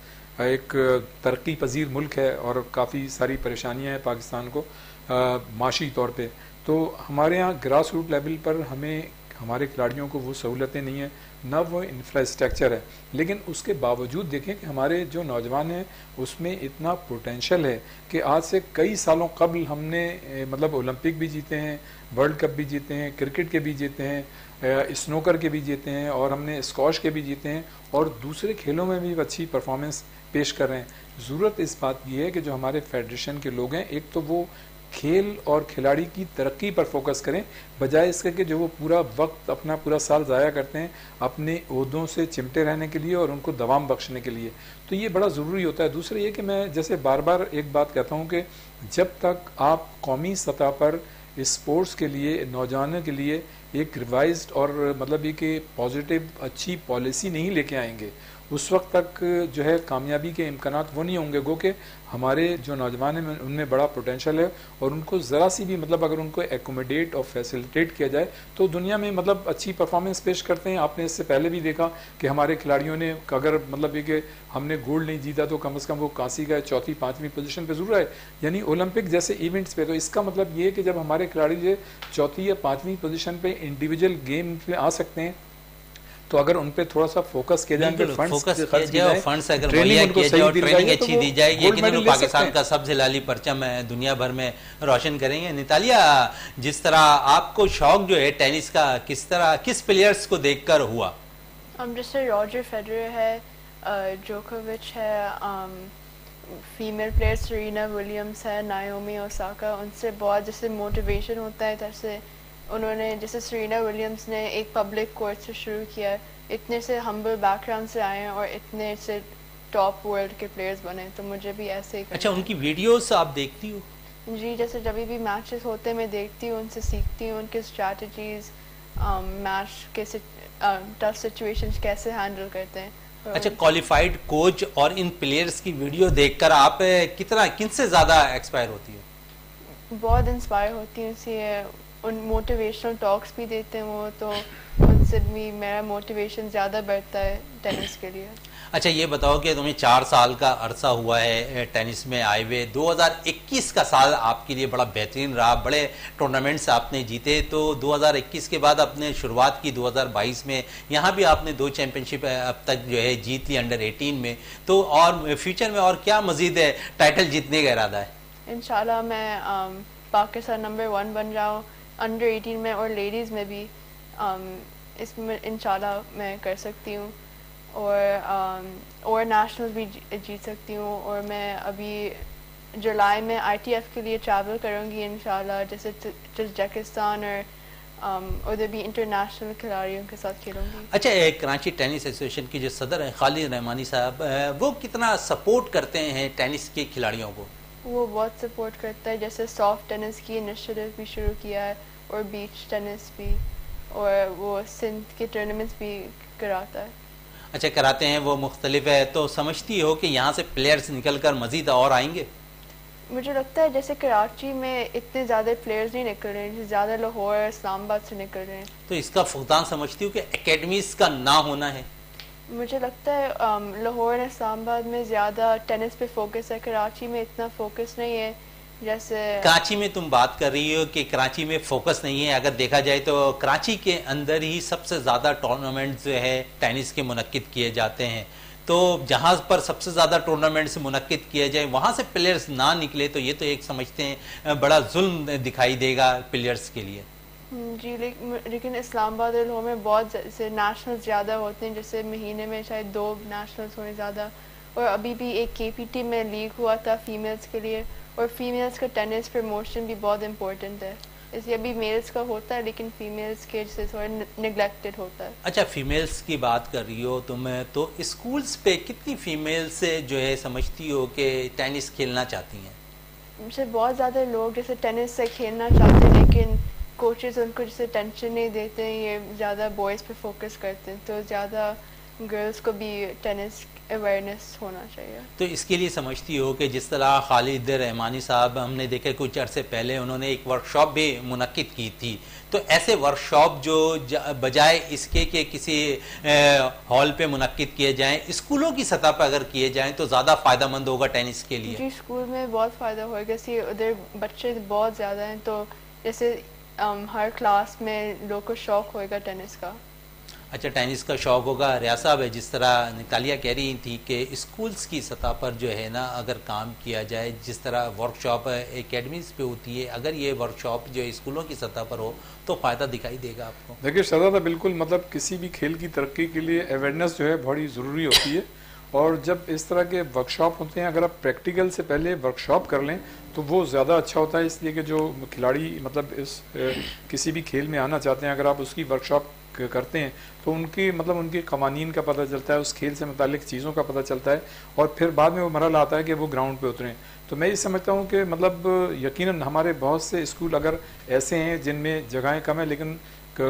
एक तरक्की पजीर मुल्क है और काफ़ी सारी परेशानियां हैं पाकिस्तान को माशी तौर पे। तो हमारे यहाँ ग्रास रूट लेवल पर हमें हमारे खिलाड़ियों को वो सहूलतें नहीं हैं, न वो इंफ्रास्ट्रक्चर है। लेकिन उसके बावजूद देखें कि हमारे जो नौजवान हैं उसमें इतना पोटेंशल है कि आज से कई सालों कबल हमने मतलब ओलंपिक भी जीते हैं, वर्ल्ड कप भी जीते हैं, क्रिकेट के भी जीते हैं, स्नोकर के भी जीते हैं और हमने स्क्वॉश के भी जीते हैं और दूसरे खेलों में भी अच्छी परफॉर्मेंस पेश कर रहे हैं। ज़रूरत इस बात की है कि जो हमारे फेडरेशन के लोग हैं, एक तो वो खेल और खिलाड़ी की तरक्की पर फोकस करें, बजाय इसके कि जो वो पूरा वक्त अपना पूरा साल ज़ाया करते हैं अपने ओहदों से चिमटे रहने के लिए और उनको दवाम बख्शने के लिए। तो ये बड़ा ज़रूरी होता है। दूसरा ये कि मैं जैसे बार बार एक बात कहता हूँ कि जब तक आप कौमी सतह पर स्पोर्ट्स के लिए, नौजवानों के लिए एक रिवाइज्ड और मतलब ये कि पॉजिटिव अच्छी पॉलिसी नहीं लेके आएंगे, उस वक्त तक जो है कामयाबी के इम्कानात वो नहीं होंगे। गो कि हमारे जो नौजवान हैं उनमें बड़ा पोटेंशल है और उनको ज़रा सी भी मतलब अगर उनको एकोमोडेट और फैसिलिटेट किया जाए तो दुनिया में मतलब अच्छी परफॉर्मेंस पेश करते हैं। आपने इससे पहले भी देखा कि हमारे खिलाड़ियों ने अगर मतलब ये कि हमने गोल्ड नहीं जीता तो कम से कम वो कांसी का चौथी पाँचवीं पोजीशन पे ज़रूर आए, यानी ओलंपिक जैसे इवेंट्स पे। तो इसका मतलब ये है कि जब हमारे खिलाड़ी जो चौथी या पाँचवीं पोजीशन पे इंडिविजुअल गेम में आ सकते हैं तो अगर उन पे थोड़ा सा फोकस किया जाए, फंड्स अगर मुहैया किए जाए और ट्रेनिंग अच्छी दी जाएगी, यकीनन पाकिस्तान का सबसे लाली परचम दुनिया भर में रोशन करेंगे। नितालिया, जिस तरह आपको शौक जो है टेनिस का किस प्लेयर्स को देखकर हुआ? जैसे रॉजर फेडरर है, जोकोविच है, फीमेल प्लेयर सेरेना विलियम्स है, नाओमी ओसाका, उनसे बहुत जैसे मोटिवेशन होता है। जैसे उन्होंने जैसे सेरेना विलियम्स ने एक पब्लिक कोर्स से शुरू किया, इतने से हम्बल बैकग्राउंड से आए हैं और इतने से टॉप वर्ल्ड के प्लेयर्स बने, तो मुझे भी ऐसे ही। अच्छा, उनकी वीडियोस आप देखती हो? जी, जैसे जब भी मैचेस होते मैं देखती हूँ, उनसे सीखती हूँ, उनके स्ट्रैटेजीज, मैच के टफ सिचुएशंस कैसे हैंडल करते हैं। अच्छा, क्वालिफाइड कोच और इन प्लेयर्स की वीडियो देखकर आप किनसे ज़्यादा एक्सपायर होती हो? बहुत इंस्पायर होती हूँ, इसलिए उन मोटिवेशनल टॉक्स भी देते हैं वो, तो उनसे भी मेरा मोटिवेशन ज़्यादा बढ़ता है टेनिस के लिए। अच्छा, ये बताओ कि तुम्हें 4 साल का अरसा हुआ है टेनिस में आए हुए, 2021 का साल आपके लिए बड़ा बेहतरीन रहा, बड़े टूर्नामेंट्स आपने जीते। तो 2021 के बाद आपने शुरुआत की 2022 में, यहाँ भी आपने 2 चैंपियनशिप अब तक जो है जीत ली अंडर 18 में। तो और फ्यूचर में और क्या मजीद है टाइटल जीतने का इरादा है? इंशाल्लाह मैं पाकिस्तान नंबर 1 बन जाऊँ अंडर 18 में और लेडीज़ में भी, इसमें इंशाल्लाह मैं कर सकती हूँ और नेशनल भी जीत सकती हूँ। और मैं अभी जुलाई में ITF के लिए ट्रैवल करूँगी इंशाल्लाह, जैसे तजाकिस्तान और उधर भी इंटरनेशनल खिलाड़ियों के साथ खेलूँगी। अच्छा, कराची टेनिस एसोसिएशन के जो सदर हैं खालिद रहमानी साहब, वो कितना सपोर्ट करते हैं टेनिस के खिलाड़ियों को? वो बहुत सपोर्ट करता है, जैसे सॉफ्ट टेनिस की इनिशिएटिव भी शुरू किया है और बीच टेनिस भी, और वो सिंध के टूर्नामेंट्स भी कराता है। अच्छा, कराते हैं वो मुख्तलिफ है, तो समझती हो कि यहाँ से प्लेयर्स निकल कर मजीद और आएंगे? मुझे लगता है जैसे कराची में इतने ज़्यादा प्लेयर्स नहीं निकल रहे हैं, ज़्यादा लाहौर इस्लामाबाद से निकल रहे हैं। तो इसका फुकदान समझती हूँ कि एकेडमीज का ना होना है? मुझे लगता है लाहौर इस्लामाबाद में ज़्यादा टेनिस पे फोकस है, कराची में इतना फोकस नहीं है। जैसे कराची में तुम बात कर रही हो कि कराची में फोकस नहीं है, अगर देखा जाए तो कराची के अंदर ही सबसे ज़्यादा टूर्नामेंट जो है टेनिस के मुनक्किद किए जाते हैं। तो जहाँ पर सबसे ज़्यादा टूर्नामेंट्स मुनक्किद किए जाए वहाँ से प्लेयर्स ना निकले तो ये तो एक समझते हैं बड़ा जुल्म दिखाई देगा प्लेयर्स के लिए। जी, लेकिन इस्लामाबाद और लाहौर में बहुत जैसे नेशनल्स ज़्यादा होते हैं, जैसे महीने में शायद 2 नेशनल्स होने ज़्यादा। और अभी भी एक KPT में लीग हुआ था फीमेल्स के लिए, और फीमेल्स का टेनिस प्रमोशन भी बहुत इम्पोर्टेंट है। इसलिए अभी मेल्स का होता है, लेकिन फीमेल्स के से थोड़ा निगलेक्टेड होता है। अच्छा, फीमेल्स की बात कर रही हो तुम, तो स्कूल्स पे कितनी फीमेल्स जो है समझती हो कि टेनिस खेलना चाहती हैं? मुझसे बहुत ज़्यादा लोग जैसे टेनिस से खेलना चाहते हैं, लेकिन कोचेस उनको जैसे टेंशन नहीं देते हैं, ये ज़्यादा बॉयज़ पे फोकस करते हैं, तो ज़्यादा गर्ल्स को भी टेनिस अवेयरनेस होना चाहिए। तो इसके लिए समझती हो कि जिस तरह खालिद रहमानी साहब हमने देखे कुछ अरसे पहले उन्होंने एक वर्कशॉप भी मुनक्किद की थी, तो ऐसे वर्कशॉप जो बजाय इसके कि किसी हॉल पे मुनक्किद किए जाएं, स्कूलों की सतह पर अगर किए जाएं तो ज़्यादा फ़ायदेमंद होगा टेनिस के लिए? जी, स्कूल में बहुत फ़ायदा होगा, जैसे उधर बच्चे बहुत ज़्यादा हैं, तो जैसे हर क्लास में लोग को शौक होगा टेनिस का। अच्छा, टेनिस का शौक होगा। रियाज साहब, जिस तरह नितालिया कह रही थी कि स्कूल्स की सतह पर जो है ना अगर काम किया जाए, जिस तरह वर्कशॉप एकेडमीज़ पे होती है, अगर ये वर्कशॉप जो है स्कूलों की सतह पर हो तो फ़ायदा दिखाई देगा आपको? देखिए शहजादा, बिल्कुल मतलब किसी भी खेल की तरक्की के लिए अवेयरनेस जो है बड़ी ज़रूरी होती है, और जब इस तरह के वर्कशॉप होते हैं, अगर आप प्रैक्टिकल से पहले वर्कशॉप कर लें तो वो ज़्यादा अच्छा होता है, इसलिए कि जो खिलाड़ी मतलब इस किसी भी खेल में आना चाहते हैं, अगर आप उसकी वर्कशॉप करते हैं तो उनकी मतलब उनके कवानीन का पता चलता है, उस खेल से मुतालिक चीज़ों का पता चलता है, और फिर बाद में वो मरहला आता है कि वो ग्राउंड पे उतरें। तो मैं ये समझता हूँ कि मतलब यकीनन हमारे बहुत से स्कूल अगर ऐसे हैं जिनमें जगहें कम है, लेकिन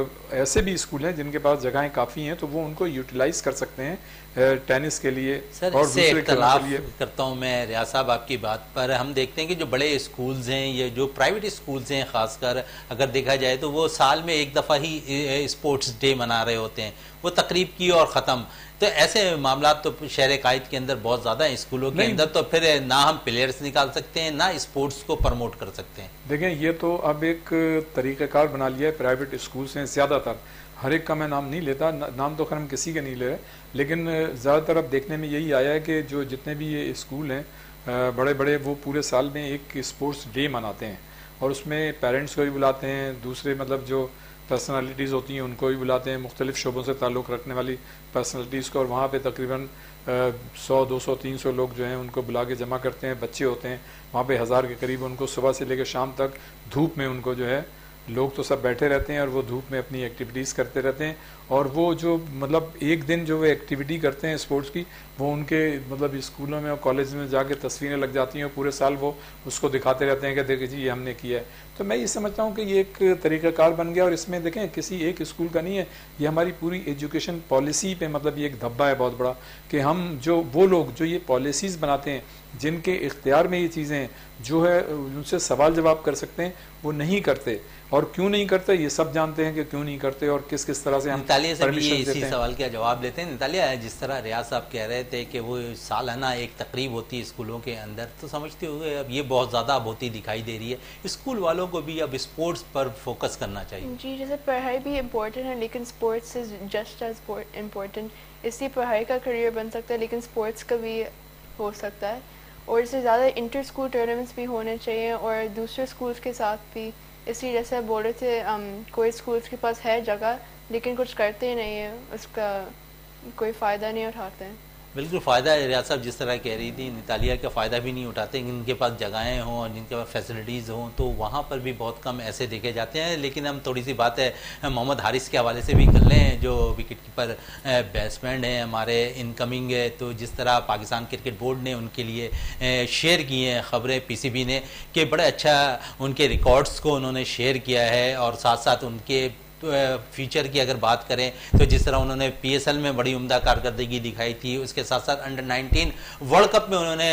ऐसे भी स्कूल हैं जिनके पास जगहें काफ़ी हैं, तो वो उनको यूटिलाइज कर सकते हैं टेनिस के लिए। सर, और इससे दूसरे इख्तलाफ के लिए करता हूँ मैं रियाज साहब आपकी बात पर। हम देखते हैं कि जो बड़े स्कूल्स हैं, ये जो प्राइवेट स्कूल्स हैं ख़ासकर अगर देखा जाए तो वो साल में एक दफ़ा ही स्पोर्ट्स डे मना रहे होते हैं, वो तकरीब की और ख़त्म। तो ऐसे मामला तो शहर कायद के अंदर बहुत ज़्यादा हैं स्कूलों के अंदर, तो फिर ना हम प्लेयर्स निकाल सकते हैं ना स्पोर्ट्स को प्रमोट कर सकते हैं। देखें, ये तो अब एक तरीक़ाकार बना लिया है प्राइवेट स्कूल्स हैं ज़्यादातर, हर एक का मैं नाम नहीं लेता, नाम तो खैर हम किसी के नहीं ले रहे, लेकिन ज़्यादातर अब देखने में यही आया है कि जो जितने भी ये स्कूल हैं बड़े बड़े, वो पूरे साल में एक स्पोर्ट्स डे मनाते हैं, और उसमें पेरेंट्स को भी बुलाते हैं, दूसरे मतलब जो पर्सनालिटीज़ होती हैं उनको भी बुलाते हैं, मुख्तलिफ़ शोबों से ताल्लुक़ रखने वाली पर्सनालिटीज़ को, और वहाँ पे तकरीबन 100, 200, 300 लोग जो हैं उनको बुला के जमा करते हैं, बच्चे होते हैं वहाँ पे 1000 के करीब, उनको सुबह से लेकर शाम तक धूप में उनको जो है, लोग तो सब बैठे रहते हैं और वो धूप में अपनी एक्टिविटीज़ करते रहते हैं, और वो जो मतलब एक दिन जो वो एक्टिविटी करते हैं स्पोर्ट्स की, वो उनके मतलब स्कूलों में और कॉलेज में जाके तस्वीरें लग जाती हैं, और पूरे साल वो उसको दिखाते रहते हैं कि देखिए जी ये हमने किया है। तो मैं ये समझता हूँ कि ये एक तरीक़ाकार बन गया, और इसमें देखें किसी एक स्कूल का नहीं है, ये हमारी पूरी एजुकेशन पॉलिसी पे मतलब ये एक धब्बा है बहुत बड़ा, कि हम जो वो लोग जो ये पॉलिसीज़ बनाते हैं, जिनके इख्तियार में ये चीज़ें जो है उनसे सवाल जवाब कर सकते हैं, वो नहीं करते। और क्यों नहीं करते ये सब जानते हैं कि क्यों नहीं करते, और किस किस तरह से हम नितालिया से भी परमिशन देते इसी हैं। सवाल का जवाब लेते हैं। नितालिया, जिस तरह रियाज साहब कह रहे थे कि वो सालाना एक तकरीब होती है स्कूलों के अंदर, तो समझते हुए अब ये बहुत ज़्यादा अब होती दिखाई दे रही है, स्कूल वालों को भी अब स्पोर्ट्स पर फोकस करना चाहिए। जी, जैसे पढ़ाई भी इम्पोर्टेंट है, लेकिन sports is just as important. इसलिए पढ़ाई का करियर बन सकता है, लेकिन स्पोर्ट्स का भी हो सकता है, और इससे ज़्यादा इंटर स्कूल टूर्नामेंट्स भी होने चाहिए, और दूसरे स्कूल्स के साथ भी। इसलिए जैसे आप बोल रहे थे कोई स्कूल्स के पास है जगह, लेकिन कुछ करते ही नहीं है, उसका कोई फ़ायदा नहीं उठाते हैं। बिल्कुल फ़ायदा है रियाज साहब, जिस तरह कह रही थी नितालिया, का फ़ायदा भी नहीं उठाते। जिनके पास जगहें हों और जिनके पास फैसिलिटीज़ हों तो वहाँ पर भी बहुत कम ऐसे देखे जाते हैं। लेकिन हम थोड़ी सी बात है मोहम्मद हारिस के हवाले से भी कर लें, जो विकेट कीपर बैट्समैन हैं हमारे इनकमिंग है, तो जिस तरह पाकिस्तान क्रिकेट बोर्ड ने उनके लिए शेयर की हैं खबरें PCB ने, कि बड़े अच्छा उनके रिकॉर्ड्स को उन्होंने शेयर किया है, और साथ साथ उनके फ्यूचर की अगर बात करें तो जिस तरह उन्होंने PSL में बड़ी उम्दा कारकर्दगी दिखाई थी, उसके साथ साथ अंडर 19 वर्ल्ड कप में उन्होंने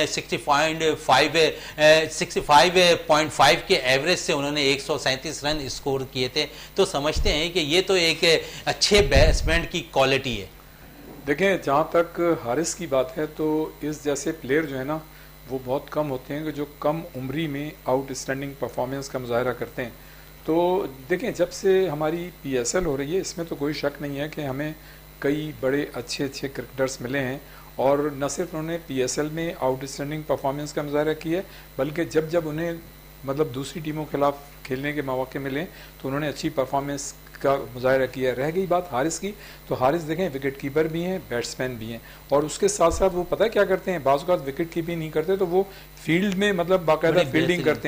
65.5 के एवरेज से उन्होंने 137 रन स्कोर किए थे। तो समझते हैं कि ये तो एक अच्छे बैट्समैन की क्वालिटी है। देखें, जहाँ तक हारिस की बात है तो इस जैसे प्लेयर जो है ना वो बहुत कम होते हैं कि जो कम उम्री में आउटस्टैंडिंग परफॉर्मेंस का मुजाहरा करते हैं। तो देखें, जब से हमारी PSL हो रही है, इसमें तो कोई शक नहीं है कि हमें कई बड़े अच्छे अच्छे क्रिकेटर्स मिले हैं, और न सिर्फ उन्होंने PSL में आउटस्टैंडिंग परफॉर्मेंस का मुजाहरा किया है, बल्कि जब जब उन्हें मतलब दूसरी टीमों के खिलाफ खेलने के मौके मिले तो उन्होंने अच्छी परफॉर्मेंस का मुजाहरा किया। रह गई बात हारिस की, तो हारिस देखें विकेट कीपर भी हैं, बैट्समैन भी हैं, और उसके साथ साथ वो पता है क्या करते हैं, बाज़ औक़ात विकेट कीपिंग नहीं करते तो वो फील्ड में मतलब बाकायदा फील्डिंग करते हैं।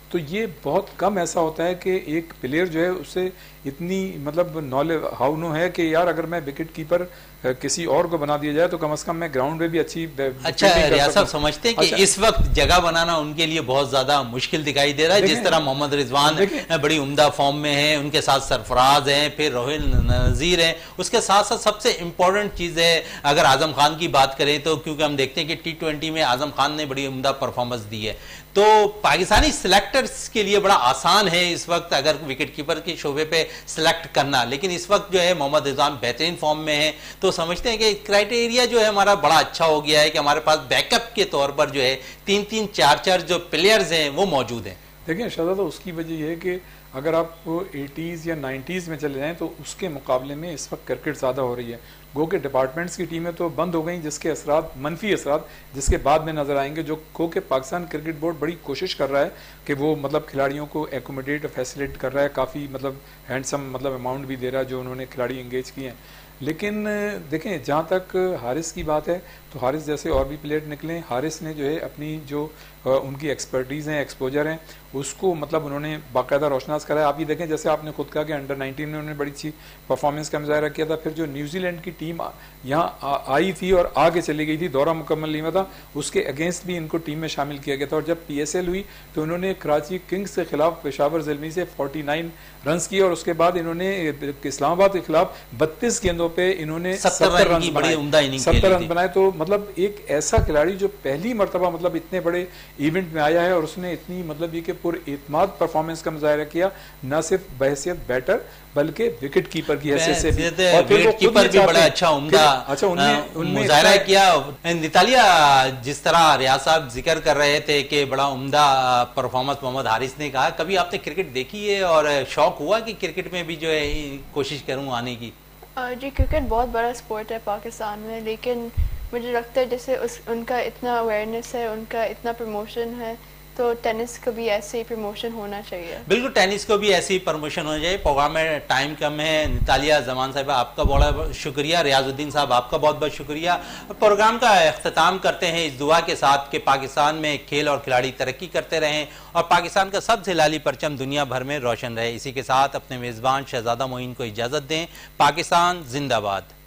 तो ये बहुत कम ऐसा होता है कि एक प्लेयर जो है उससे इतनी मतलब नॉलेज हाउ नो है कि यार अगर मैं विकेट कीपर किसी और को बना दिया जाए तो कम से कम मैं ग्राउंड में भी अच्छी अच्छा रियाज साहब समझते हैं कि इस वक्त जगह बनाना उनके लिए बहुत ज्यादा मुश्किल दिखाई दे रहा है। जिस तरह मोहम्मद रिजवान बड़ी उम्दा फॉर्म में है, उनके साथ सरफराज हैं, फिर रोहिल नजीर हैं, उसके साथ साथ सबसे इंपॉर्टेंट चीज है अगर आजम खान की बात करें तो, क्योंकि हम देखते हैं कि T20 में आजम खान ने बड़ी उम्दा परफॉर्मेंस दी है, तो पाकिस्तानी सिलेक्टर्स के लिए बड़ा आसान है इस वक्त अगर विकेट कीपर के शोबे पे सिलेक्ट करना। लेकिन इस वक्त जो है मोहम्मद रिजवान बेहतरीन फॉर्म में है, तो समझते हैं कि क्राइटेरिया जो है हमारा बड़ा अच्छा हो गया है कि हमारे पास बैकअप के तौर पर जो है 3-3, 4-4 जो प्लेयर्स हैं वो मौजूद हैं। देखिए शहजादा, उसकी वजह यह है कि अगर आप 80s या 90s में चले जाएं तो उसके मुकाबले में इस वक्त क्रिकेट ज़्यादा हो रही है। गो के डिपार्टमेंट्स की टीमें तो बंद हो गई, जिसके असरात मनफी असरात जिसके बाद में नजर आएंगे। जो गो के पाकिस्तान क्रिकेट बोर्ड बड़ी कोशिश कर रहा है कि वो मतलब खिलाड़ियों को एकोमोडेट फैसिलिटेट कर रहा है, काफ़ी मतलब हैंडसम मतलब अमाउंट भी दे रहा है जो उन्होंने खिलाड़ी एंगेज किए हैं। लेकिन देखें, जहाँ तक हारिस की बात है तो हारिस जैसे और भी प्लेयर निकले, हारिस ने जो है अपनी जो उनकी एक्सपर्टीज़ हैं, एक्सपोजर हैं, उसको मतलब उन्होंने बाकायदा रोशनास करा है। आप ये देखें, जैसे आपने खुद कहा कि अंडर 19 में उन्होंने बड़ी अच्छी परफॉर्मेंस का मुजाहरा किया था। फिर जो न्यूजीलैंड की टीम यहाँ आई थी और आगे चली गई थी, दौरा मुकम्मल नहीं हुआ था, उसके अगेंस्ट भी इनको टीम में शामिल किया गया था। और जब PSL हुई तो उन्होंने कराची किंग्स के खिलाफ पेशावर ज़ल्मी से 49 रन किए और उसके बाद इन्होंने इस्लामाबाद के खिलाफ 32 गेंदों पे इन्होंने 70 रन बनाए। तो मतलब एक ऐसा खिलाड़ी जो पहली मरतबा मतलब इतने बड़े इवेंट में आया है और उसने इतनी मतलब ये कि पुरएतमाद परफॉर्मेंस का मुजाहरा किया, न सिर्फ बहैसियत बैटर बल्कि विकेट कीपर की हैसियत से भी। और विकेट कीपर भी बड़ा अच्छा उम्दा मुजाहरा किया। नितालिया, जिस तरह रियाज साहब जिक्र कर रहे थे कि बड़ा उम्दा परफॉर्मेंस मोहम्मद हारिस ने कहा, कभी आपने क्रिकेट देखी है और शौक हुआ कि क्रिकेट में भी जो है कोशिश करूं आने की? जी, क्रिकेट बहुत बड़ा स्पोर्ट है पाकिस्तान में, लेकिन मुझे लगता है जैसे उनका इतना अवेयरनेस है, उनका इतना प्रमोशन है, तो टेनिस का भी ऐसे ही प्रमोशन होना चाहिए। बिल्कुल, टेनिस को भी ऐसे ही प्रमोशन होना चाहिए। प्रोग्राम में टाइम कम है। नितालिया जमान साहिबा, आपका बहुत शुक्रिया। रियाजुद्दीन साहब, आपका बहुत बहुत शुक्रिया। प्रोग्राम का अख्ताम करते हैं इस दुआ के साथ कि पाकिस्तान में खेल और खिलाड़ी तरक्की करते रहें और पाकिस्तान का सबसे लाली परचम दुनिया भर में रोशन रहे। इसी के साथ अपने मेज़बान शहजादा मोइन को इजाज़त दें। पाकिस्तान जिंदाबाद।